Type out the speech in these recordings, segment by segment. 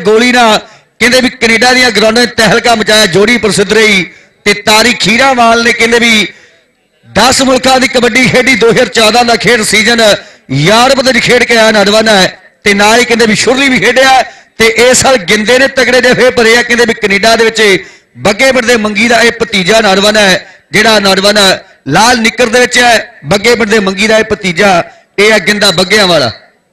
गोली ना कहते भी कनेडा दी ग्राउंडां तहलका मचाया, जोड़ी प्रसिद्ध रही। ते तारी खीरावाल ने कहते भी 10 मुल्कों की कबड्डी खेडी। 2014 का खेड सीजन यूरोप में खेड के आया नौजवान है। ते नाल ही कहते भी शुरली भी खेडिया ते इस साल गिंदे ने तगड़े जफे भरे आ। कहते भी कनेडा दे विच बग्गेपिंड दे मंगी दा यह भतीजा नौजवान है, जिहड़ा नौजवान लाल निकर दे विच है। बग्गेपिंड दे मंगी दा यह भतीजा यह है गिंदा बग्गियां वाला।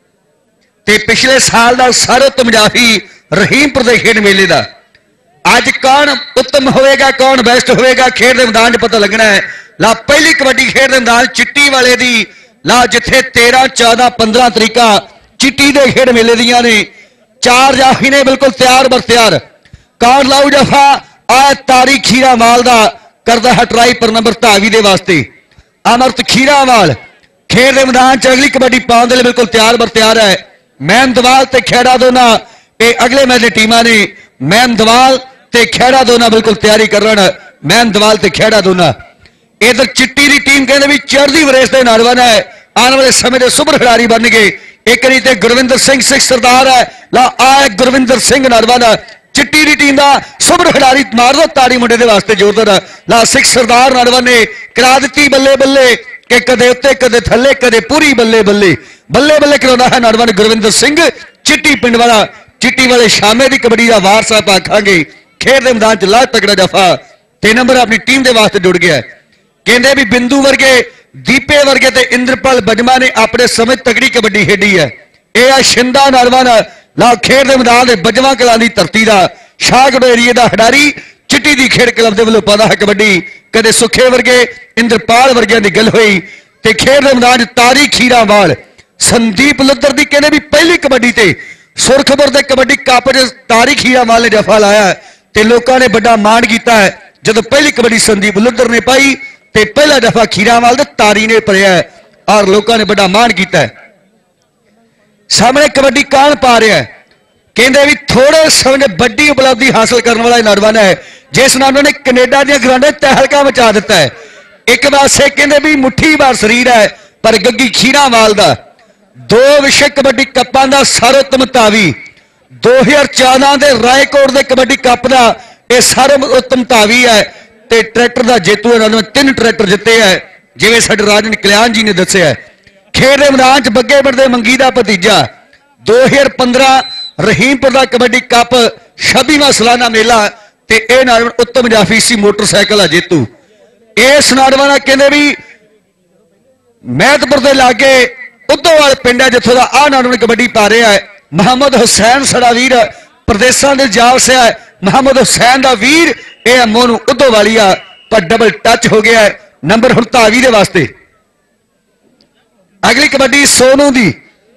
ते पिछले साल का सर्वोत्तम जाफी रहीमपुर के खेड मेले का। अज कौन उत्तम होएगा, कौन बेस्ट होएगा, खेड के मैदान पता लगना है। ला पहली कबड्डी खेड के मैदान चिट्टी वाले दी ला, जिथे 13, 14, 15 तरीका चिट्टी के खेड मेले दियां ने। 4 जाफी ने बिल्कुल तैयार बर तैयार। कौन लाऊ जफा आ तारी खीरावाल का करता है ट्राई पर नंबर धावी के वास्ते। अमृत खीरावाल खेड के मैदान च अगली कबड्डी पाने के लिए बिल्कुल तैयार बर तैयार है। मैमदवाल ते खेड़ा दोना ये अगले मैच की टीमां ने। मैमदवाल ते खेड़ा दोना बिल्कुल तैयारी करन। मैमदवाल ते खेड़ा दोना। इधर चिट्टी की टीम कहते भी चढ़ती वरेस के नौजवान है, आने वाले समय के सुपर खिलाड़ी बन गए। एक रीते गुरविंदर सिंह सिख सरदार है। ला आ गुरविंदर सिंह नौजवान चिट्टी की टीम का सुपर खिलाड़ी। मार दो ताड़ी मुंडे के वास्ते जोरदार। ला सिख सरदार नौजवान ने करा दी बल्ले बल्ले के कदे उत्ते कदे थले कदे पूरी बल्ले बल्ले बल्ले बल्ले कराना है नौजवान गुरविंदर सिंह चिट्टी पिंड वाला। चिट्टी वाले शामे की कबड्डी का वारस आप आखांगे। खेड के मैदान च ला तगड़ा जफा 3 नंबर अपनी टीम के वास्ते जुड़ गया। कहते भी बिंदु वर्गे, दीपे वर्गे ते इंद्रपाल बजमा ने अपने समय तगड़ी कबड्डी खेडी है। यह शिंदा नौजवान ला खेड के मैदान में बजमा कलां की धरती का शाहगढ़ एरिए का खिडारी चिट्टी की खेड क्लब के वालों पाता है कबड्डी। कदे सुखे वर्गे इंद्रपाल वर्गिया की गल हुई। ते खेड के मैदान तारी खीरावाल संदीप लुद्दर की कहने भी पहली कबड्डी ते सुरखपुर के कबड्डी कप तारी खीरावाल ने जफा लाया ते लोगों ने बड़ा मान किया है। जब पहली कबड्डी संदीप लुद्दर ने पाई ते पहला दफा खीरावाल दे तारी ने भरिया है और लोगों ने बड़ा मान किया है। सामने कबड्डी कौन पा रहा है? कहते भी थोड़े समय बड़ी उपलब्धि हासिल करने वाला नौजवान है, जिस नौजवान ने कनेडा दी ग्राउंडां तहलका मचा दिता है। एक पासे कहते भी मुट्ठी भर शरीर है, पर गग्गी खीरावाल का 2 विश्व कबड्डी कपां का सर्वोत्तम धावी। 2014 के रायकोट के कबड्डी कप का यह सर्वोत्तम धावी है। ते ट्रैक्टर का जेतू है, 3 ट्रैक्टर जिते है, जिवें साडे राजन कल्याण जी ने दस्सिया है। खेड के मैदान च बग्गेपिंड दे मंगी का भतीजा 2015 रहीमपुर का कबड्डी कप 26वां सालाना मेला ते यह नौजवान उत्तम जाफी सी मोटरसाइकिल जेतू। इस नौजवान कहते भी मैहतपुर के लागे उद्धोवाल पिंड है जिथों का आ नौजवान कबड्डी पा रहा है। मोहम्मद हुसैन साडा वीर प्रदेशों के जाल से है। मोहम्मद हुसैन का वीर यह मोनू उद्धोवालिया पर डबल टच हो गया है। नंबर हुण धावी दे वास्ते। अगली कबड्डी सोनू दी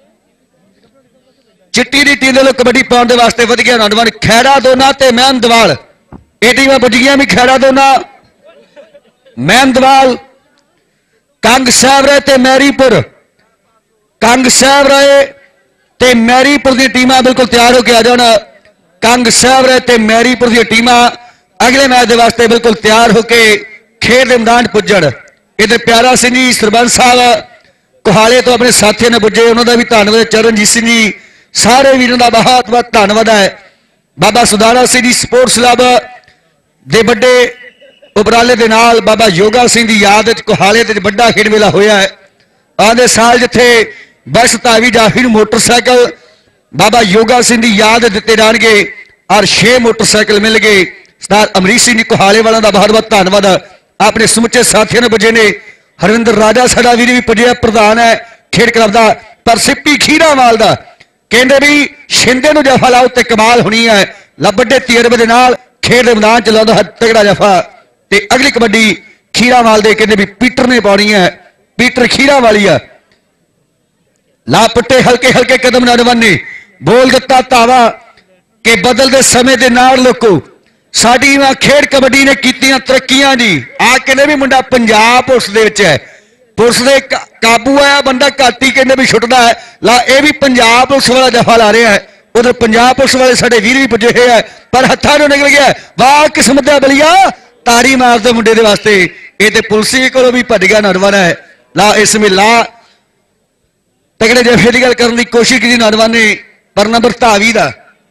चिट्टी की टीम वालों कबड्डी पाने के वास्ते वध गया नौजवान खैड़ा दोना ते मैमदवाल। ये टीमां पुजियां भी खैड़ा दोना मैमदवाल। कंग साहब रहे ते मैरीपुर, कंग साहब रहे ते मैरीपुर दी टीमां बिल्कुल तैयार होकर आ जाना। कंग साहब रहे ते मैरीपुर दी टीमां अगले मैच के वास्ते बिल्कुल तैयार होकर खेड के मैदान पुजन। इधर प्यारा सिंह जी सरपंच साहब कोहाले तो अपने साथियों ने पुजे, उन्होंने भी धन्यवाद। चरणजीत सिंह जी सारे वीरों का बहुत बहुत धन्यवाद है। बाबा सुधारा सिंह जी स्पोर्ट्स क्लब के बड़े उपराले के नाल बाबा योगा सिंह की याद कोहाले बड़ा खेड मेला होया है। आने साल जिथे बस धावी जाफी मोटरसाइकिल बाबा योगा सिंह की याद दिते जाएंगे और 6 मोटरसाइकिल मिल गए। सरदार अमरीश सिंह जी कोहाले वालों का बहुत बहुत धन्यवाद। अपने समुचे साथियों ने पुजे ने। हरविंदर राजा साडा वीर भी पुजे प्रधान है खेड क्लब का। पर सिप्पी खीरावाल का कहते भी शिंदे नूं जफा लाओ ते कमाल होनी है। बड़े तजर्बे के नाल खेड के मैदान च लाउंदा है तगड़ा जफा। ते अगली कबड्डी खीरावाल दे कहते भी पीटर ने पानी है। पीटर खीरावालिया ला पट्टे हल्के हल्के कदम नौजवान ने बोल दिता धावा कि बदलते समय के नाल लोको साडी खेड कबड्डी ने कीतियां तरक्कियां जी। आ कहते भी मुंडा पंजाब पुलिस दे विच है, पुलिस दे काबू आया बंदा घट ही कहते भी छुटदा है। ला ये भी पंजाब पुलिस वाला जफा ला रहा है। उधर पंजाब पुलिस वाले साडे वीर भी पुजे हुए है, पर हत्थां नूं निकल गया। वाह किस्मत दा बलिया तारी मारदे मुंडे दे वास्ते। ये तो पुलिस कोलों भी भज गया नौजवान है। ला इसमें ला तगड़े जफे की गल करने की कोशिश की नौजवान ने, पर नंबर धावी का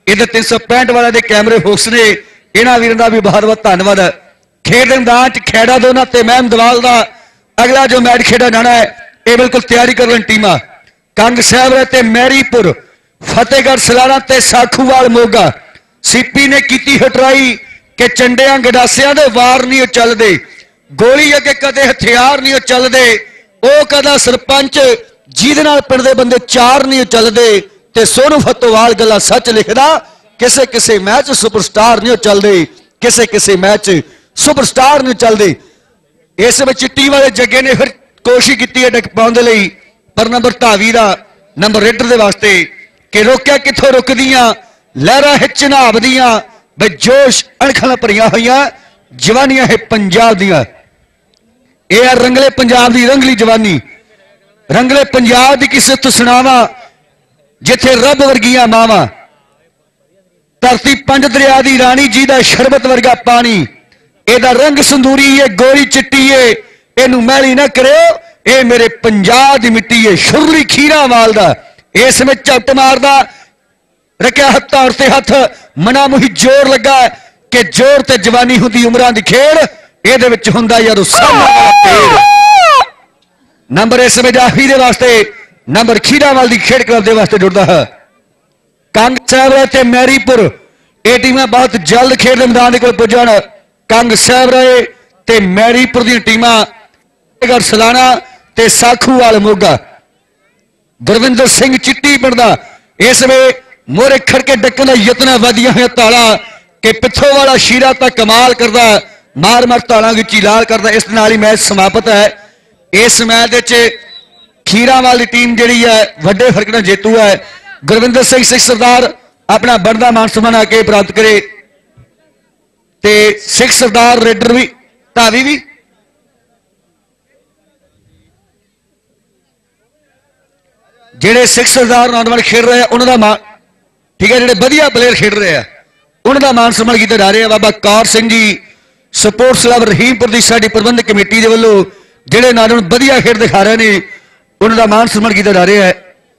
इधर 365 वाले दे कैमरे फोक्स ने इन्हां वीरां दा भी बहुत बहुत धन्नवाद। खेड दे मैदान च खैड़ा दोना ते महम दवाल दा अगला जो मैच खेड़ा जाना है ये बिल्कुल तैयारी कर रहे टीमां कंग साहब ते मैरीपुर फतेहगढ़ सलाना ते साखूवाल मोगा। सीपी ने की हटराई कि चंडियां गडासियां दे वार नहीं चलते, गोली अगे कदे हथियार नहीं चलते, वह कदा सरपंच जिहदे नाल पिंड दे बंदे चार नहीं चलते ते सोनू फतोवाल गल्लां सच लिखदा किसे किसे मैच सुपरस्टार नहीं चलते, किसे किसे मैच सुपरस्टार नहीं चलते। इस में चिट्टी वाले जगे ने फिर कोशिश की है डक पाने लई पर नंबर धावी का नंबर रेडर के वास्ते कि रोकिया कितों रुकदियां लहरां है चनाब दियां बे जोश अणखल भरिया हुई जवानियां है पंजाब दियां। यह है रंगले पंजाब की रंगली जवानी, रंगले पंजाब की किसे तो सुनावा जिथे रब वर्गिया मावा, धरती पंज दरिया की रानी जी का शरबत वर्गा पानी, एदा रंग संदूरी है गोरी चिट्टी है इनू मैली ना करो ये मेरे पंजाब की मिट्टी है। शुरली खीरा वाल दा इस में झपट मारदा रखिया हथ और से हथ मना मुही जोर लगा कि जोर ते जवानी हुंदी उमरां दी खेड़ इहदे विच हुंदा यार नंबर इस में जाफी दे वास्ते नंबर खीरावाल की खेड क्लब के वास्ते जुड़ता है। कंग साहब ते मैरीपुर ये टीमां बहुत जल्द खेड मैदान को पुजन। कंग साहब ते मैरीपुर दी टीमां सलाना ते साखूवाल मोगा। गुरविंदर सिंह चिट्टी पिंड दा इसमें मोरे खड़के डकन का यत्न वधिया है ताला कि पिछों वाला शीरा तक कमाल करता मार मार ताला की लाल करता। इस नाल ही मैच समाप्त है। इस मैच खीरावाल की टीम जी है वड्डे फर्क नाल जेतू है। गुरविंदर सिंह सिख सरदार अपना बनदा मान सम्मान आके प्राप्त करे ते सिख सरदार रेडर भी धावी भी जेडे सिख सरदार नौजवान खेल रहे हैं उन्होंने मान ठीक है, जेडे वधिया प्लेयर खेल रहे हैं उन्होंने मान सम्मान किया जा रहा है। बाबा कौर सिंह जी स्पोर्ट्स क्लब रहीमपुर की साडी प्रबंधक कमेटी के वालों जेडे नौजवान वधिया खेल दिखा रहे हैं उन्होंने मान सम्मान किया जा रहा है।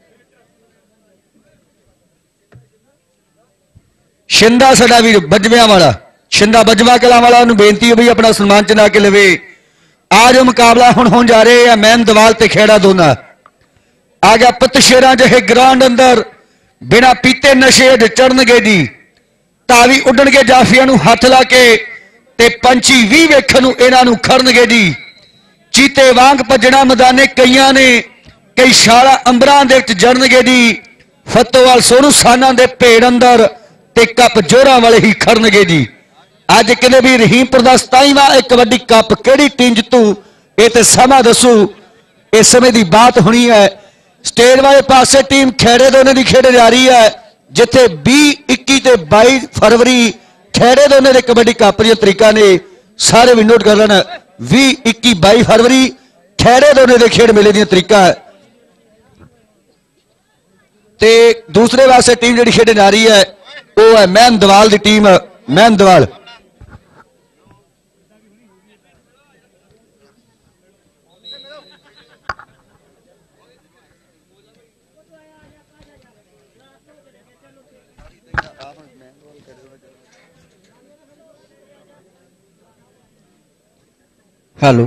शिंदा साडा वीर बजविया वाला शिंदा बजवा कला वाला उन्होंने बेनती है भी अपना सन्मान चना के लवे। आज मुकाबला हुण होण जा रहे हैं मैम दवाल ते खेड़ा दोना आ गया पतशेरा जहे ग्राउंड अंदर बिना पीते नशे चढ़नगे जी तावी उड्डणगे जाफिया हथ ला के ते पंछी भी वेखण इन्हां खड़नगे जी। चीते वांग भजना मैदाने कईयां ने कई शाला अंबरां दे विच जड़नगे जी। फतोवाल सोनू साना दे भेड़ अंदर ते कप जोरां वाले ही खड़नगे जी। अज कहते भी रहीमपुर का 27वां कबड्डी कप किहड़ी टीम जितू ये तो समा दसू इस समय की बात होनी है। स्टेज वाले पासे टीम खेड़े दोने की खेड जा रही है जिथे 20, 21 ते 22 फरवरी खेड़े दोने के कबड्डी कप दी तरीका ने सारे भी नोट कर लेना। 20, 21, 22 फरवरी खेड़े दोने के खेड मेले दी तरीका है। ते दूसरे पासे टीम जी खेडन जा रही है वह है मैन दवाल की टीम। मैन दवाल हेलो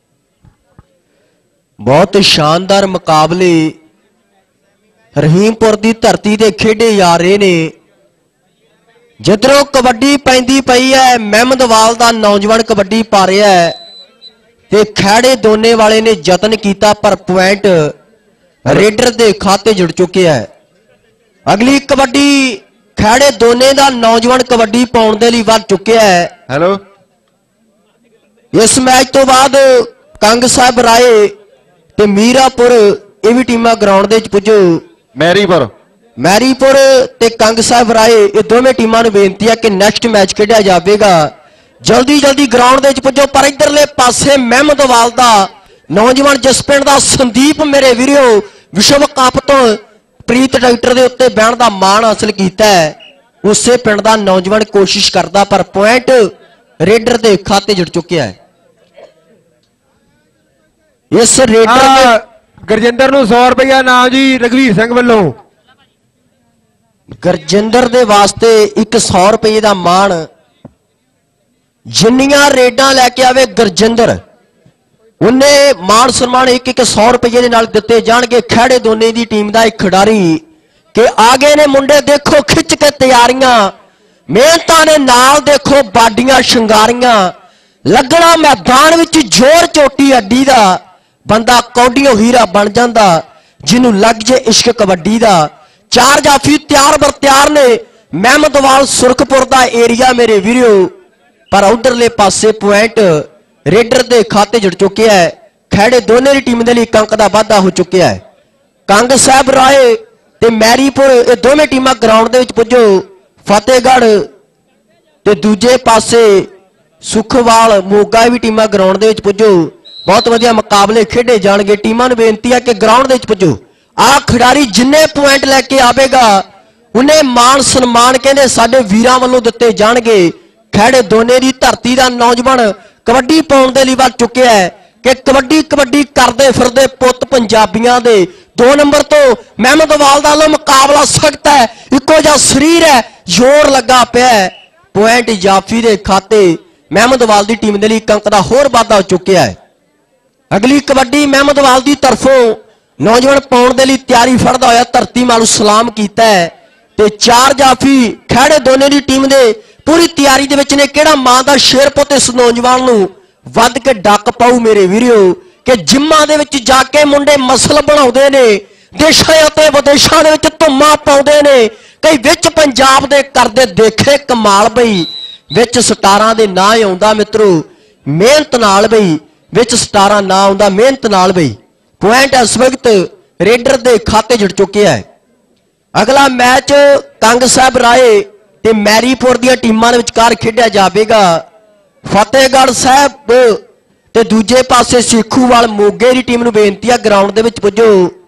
बहुत शानदार मुकाबले रहीमपुर की धरती से खेडे जा रहे ने। जिधरों कबड्डी पैंदी पई है महमदवाल का नौजवान कबड्डी पा रहा है ते खैड़े दोने वाले ने यत्न किया पर पॉइंट रेडर के खाते जुड़ चुके हैं। अगली कबड्डी खैड़े दोने का नौजवान कबड्डी पाउण दे लई वध चुकिया है। हेलो इस मैच तो बाद कंग साहब राय ते मीरापुर ये भी टीमां ग्राउंड दे पुजो। मैरीपुर ते कंग साहब राय ये दोवें टीमां नूं बेनती है कि नैक्सट मैच खेडिया जाएगा। जल्दी जल्दी ग्राउंड दे पुजो। पर इधरले पासे महमदवाल दा नौजवान जिस पिंड दा संदीप मेरे वीरो विश्व कप तो प्रीत डॉक्टर के उत्ते बहन का मान हासिल किया है उसे पिंड दा नौजवान कोशिश करता पर पॉइंट रेडर के खाते जुड़ चुके हैं। इस रेडर में गुरजिंदर नूं 100 रुपया नाम जी रघवीर सिंह वालों ਗੁਰਜਿੰਦਰ ਦੇ ਵਾਸਤੇ ਇੱਕ 100 ਰੁਪਏ ਦਾ ਮਾਣ। ਜਿੰਨੀਆਂ ਰੇਡਾਂ ਲੈ ਕੇ ਆਵੇ ਗੁਰਜਿੰਦਰ ਉਹਨੇ ਮਾਣ ਸਨਮਾਨ ਇੱਕ 100 ਰੁਪਏ ਦੇ ਨਾਲ ਦਿੱਤੇ ਜਾਣਗੇ। ਖਹਿੜੇ ਦੋਨੇ ਦੀ ਟੀਮ ਦਾ ਇੱਕ ਖਿਡਾਰੀ ਕਿ ਆ ਗਏ ਨੇ ਮੁੰਡੇ, ਦੇਖੋ ਖਿੱਚ ਕੇ ਤਿਆਰੀਆਂ, ਮਿਹਨਤਾਂ ਨੇ ਨਾਲ ਦੇਖੋ ਬਾਡੀਆਂ ਸ਼ਿੰਗਾਰੀਆਂ, ਲੱਗਣਾ ਮੈਦਾਨ ਵਿੱਚ ਜ਼ੋਰ ਚੋਟੀ ਅੱਡੀ ਦਾ, ਬੰਦਾ ਕੌਡੀਓ ਹੀਰਾ ਬਣ ਜਾਂਦਾ ਜਿਹਨੂੰ ਲੱਗ ਜੇ ਇਸ਼ਕ ਕਬੱਡੀ ਦਾ। 4 ਜਾਫੀ ਤਿਆਰ ਬਰ ਤਿਆਰ ਨੇ, ਮਹਿਮਦਵਾਲ ਸੁਰਖਪੁਰ ਦਾ ਏਰੀਆ ਮੇਰੇ ਵੀਰੋ, ਪਰ ਉਧਰਲੇ ਪਾਸੇ ਪੁਆਇੰਟ ਰੇਡਰ ਦੇ ਖਾਤੇ ਜੁੜ ਚੁੱਕਿਆ ਹੈ। ਖਹਿੜੇ ਦੋਨੇ ਦੀ ਟੀਮ ਦੇ ਲਈ ਇੱਕ ਅੰਕ ਦਾ ਵਾਧਾ ਹੋ ਚੁੱਕਿਆ ਹੈ। ਕੰਗ ਸਾਹਿਬ ਰਾਏ ਤੇ ਮੈਰੀਪੁਰ ਇਹ ਦੋਵੇਂ ਟੀਮਾਂ ਗਰਾਊਂਡ ਦੇ ਵਿੱਚ ਪੁੱਜੋ। ਫਤਿਹਗੜ੍ਹ ਤੇ ਦੂਜੇ ਪਾਸੇ ਸੁਖਵਾਲ ਮੋਗਾ ਵੀ ਟੀਮਾਂ ਗਰਾਊਂਡ ਦੇ ਵਿੱਚ ਪੁੱਜੋ। ਬਹੁਤ ਵਧੀਆ ਮੁਕਾਬਲੇ ਖੇਡੇ ਜਾਣਗੇ। ਟੀਮਾਂ ਨੂੰ ਬੇਨਤੀ ਹੈ ਕਿ ਗਰਾਊਂਡ ਦੇ ਵਿੱਚ ਪੁੱਜੋ। ਆਹ ਖਿਡਾਰੀ ਜਿੰਨੇ ਪੁਆਇੰਟ ਲੈ ਕੇ ਆਵੇਗਾ ਉਹਨੇ ਮਾਣ ਸਨਮਾਨ ਕਹਿੰਦੇ ਸਾਡੇ ਵੀਰਾਂ ਵੱਲੋਂ ਦਿੱਤੇ ਜਾਣਗੇ। ਖਹਿੜੇ ਦੋਨੇ ਦੀ ਧਰਤੀ ਦਾ ਨੌਜਵਾਨ ਕਬੱਡੀ ਪਾਉਣ ਦੇ ਲਈ ਵੱਧ ਚੁੱਕਿਆ ਹੈ ਕਿ ਕਬੱਡੀ ਕਬੱਡੀ ਕਰਦੇ ਫਿਰਦੇ ਪੁੱਤ ਪੰਜਾਬੀਆਂ ਦੇ। 2 ਨੰਬਰ ਤੋਂ ਮਹਿਮਦਵਾਲ ਦਾ ਵੱਲੋਂ ਮੁਕਾਬਲਾ ਸਖਤ ਹੈ, ਇੱਕੋ ਜਿਹਾ ਸਰੀਰ ਹੈ, ਜ਼ੋਰ ਲੱਗਾ ਪਿਆ ਹੈ। ਪੁਆਇੰਟ ਜਾਫੀ ਦੇ ਖਾਤੇ ਮਹਿਮਦਵਾਲ ਦੀ ਟੀਮ ਦੇ ਲਈ ਇੱਕ ਅੰਕ ਦਾ ਹੋਰ ਵਾਧਾ ਹੋ ਚੁੱਕਿਆ ਹੈ। ਅਗਲੀ ਕਬੱਡੀ ਮਹਿਮਦਵਾਲ ਦੀ ਤਰਫੋਂ ਨੌਜਵਾਨ ਪਾਉਣ ਦੇ ਲਈ ਤਿਆਰੀ ਫੜਦਾ ਹੋਇਆ ਧਰਤੀ ਮਾਂ ਨੂੰ ਸਲਾਮ ਕੀਤਾ ਹੈ ਤੇ 4 ਜਾਫੀ ਖਹਿੜੇ ਦੋਨੇ ਦੀ ਟੀਮ ਦੇ ਪੂਰੀ ਤਿਆਰੀ ਦੇ ਵਿੱਚ ਨੇ। ਕਿਹੜਾ ਮਾਂ ਦਾ ਸ਼ੇਰ ਪੁੱਤ ਇਸ ਨੌਜਵਾਨ ਨੂੰ ਵੱਧ ਕੇ ਡੱਕ ਪਾਉ ਮੇਰੇ ਵੀਰਿਓ ਕਿ ਜਿੰਮਾਂ ਦੇ ਵਿੱਚ ਜਾ ਕੇ ਮੁੰਡੇ ਮਸਲ ਬਣਾਉਂਦੇ ਨੇ, ਦੇਸ਼ਾਂ ਅਤੇ ਵਿਦੇਸ਼ਾਂ ਦੇ ਵਿੱਚ ਧੁੰਮਾਂ ਪਾਉਂਦੇ ਨੇ। ਕਈ ਵਿੱਚ ਪੰਜਾਬ ਦੇ ਕਰਦੇ ਦੇਖੇ ਕਮਾਲ ਬਈ, ਵਿੱਚ ਸਟਾਰਾਂ ਦੇ ਨਾਂ ਆਉਂਦਾ ਮਿੱਤਰੋ ਮਿਹਨਤ ਨਾਲ ਬਈ, ਵਿੱਚ ਸਟਾਰਾਂ ਨਾਂ ਆਉਂਦਾ ਮਿਹਨਤ ਨਾਲ ਬਈ। ਪੁਆਇੰਟ ਇਸ ਵਕਤ ਰੇਡਰ ਦੇ ਖਾਤੇ ਜੁੜ ਚੁੱਕਿਆ ਹੈ। ਅਗਲਾ ਮੈਚ ਕੰਗ ਸਾਹਿਬ ਰਾਏ ਤੇ ਮੈਰੀਪੁਰ ਦੀਆਂ ਟੀਮਾਂ ਦੇ ਵਿਚਕਾਰ ਖੇਡਿਆ ਜਾਵੇਗਾ। ਫਤਿਹਗੜ੍ਹ ਸਾਹਿਬ ਤੇ ਦੂਜੇ ਪਾਸੇ ਸੇਖੂਵਾਲ ਮੋਗੇ ਦੀ ਟੀਮ ਨੂੰ ਬੇਨਤੀ ਹੈ ਗਰਾਊਂਡ ਦੇ ਵਿੱਚ ਪੁੱਜੋ।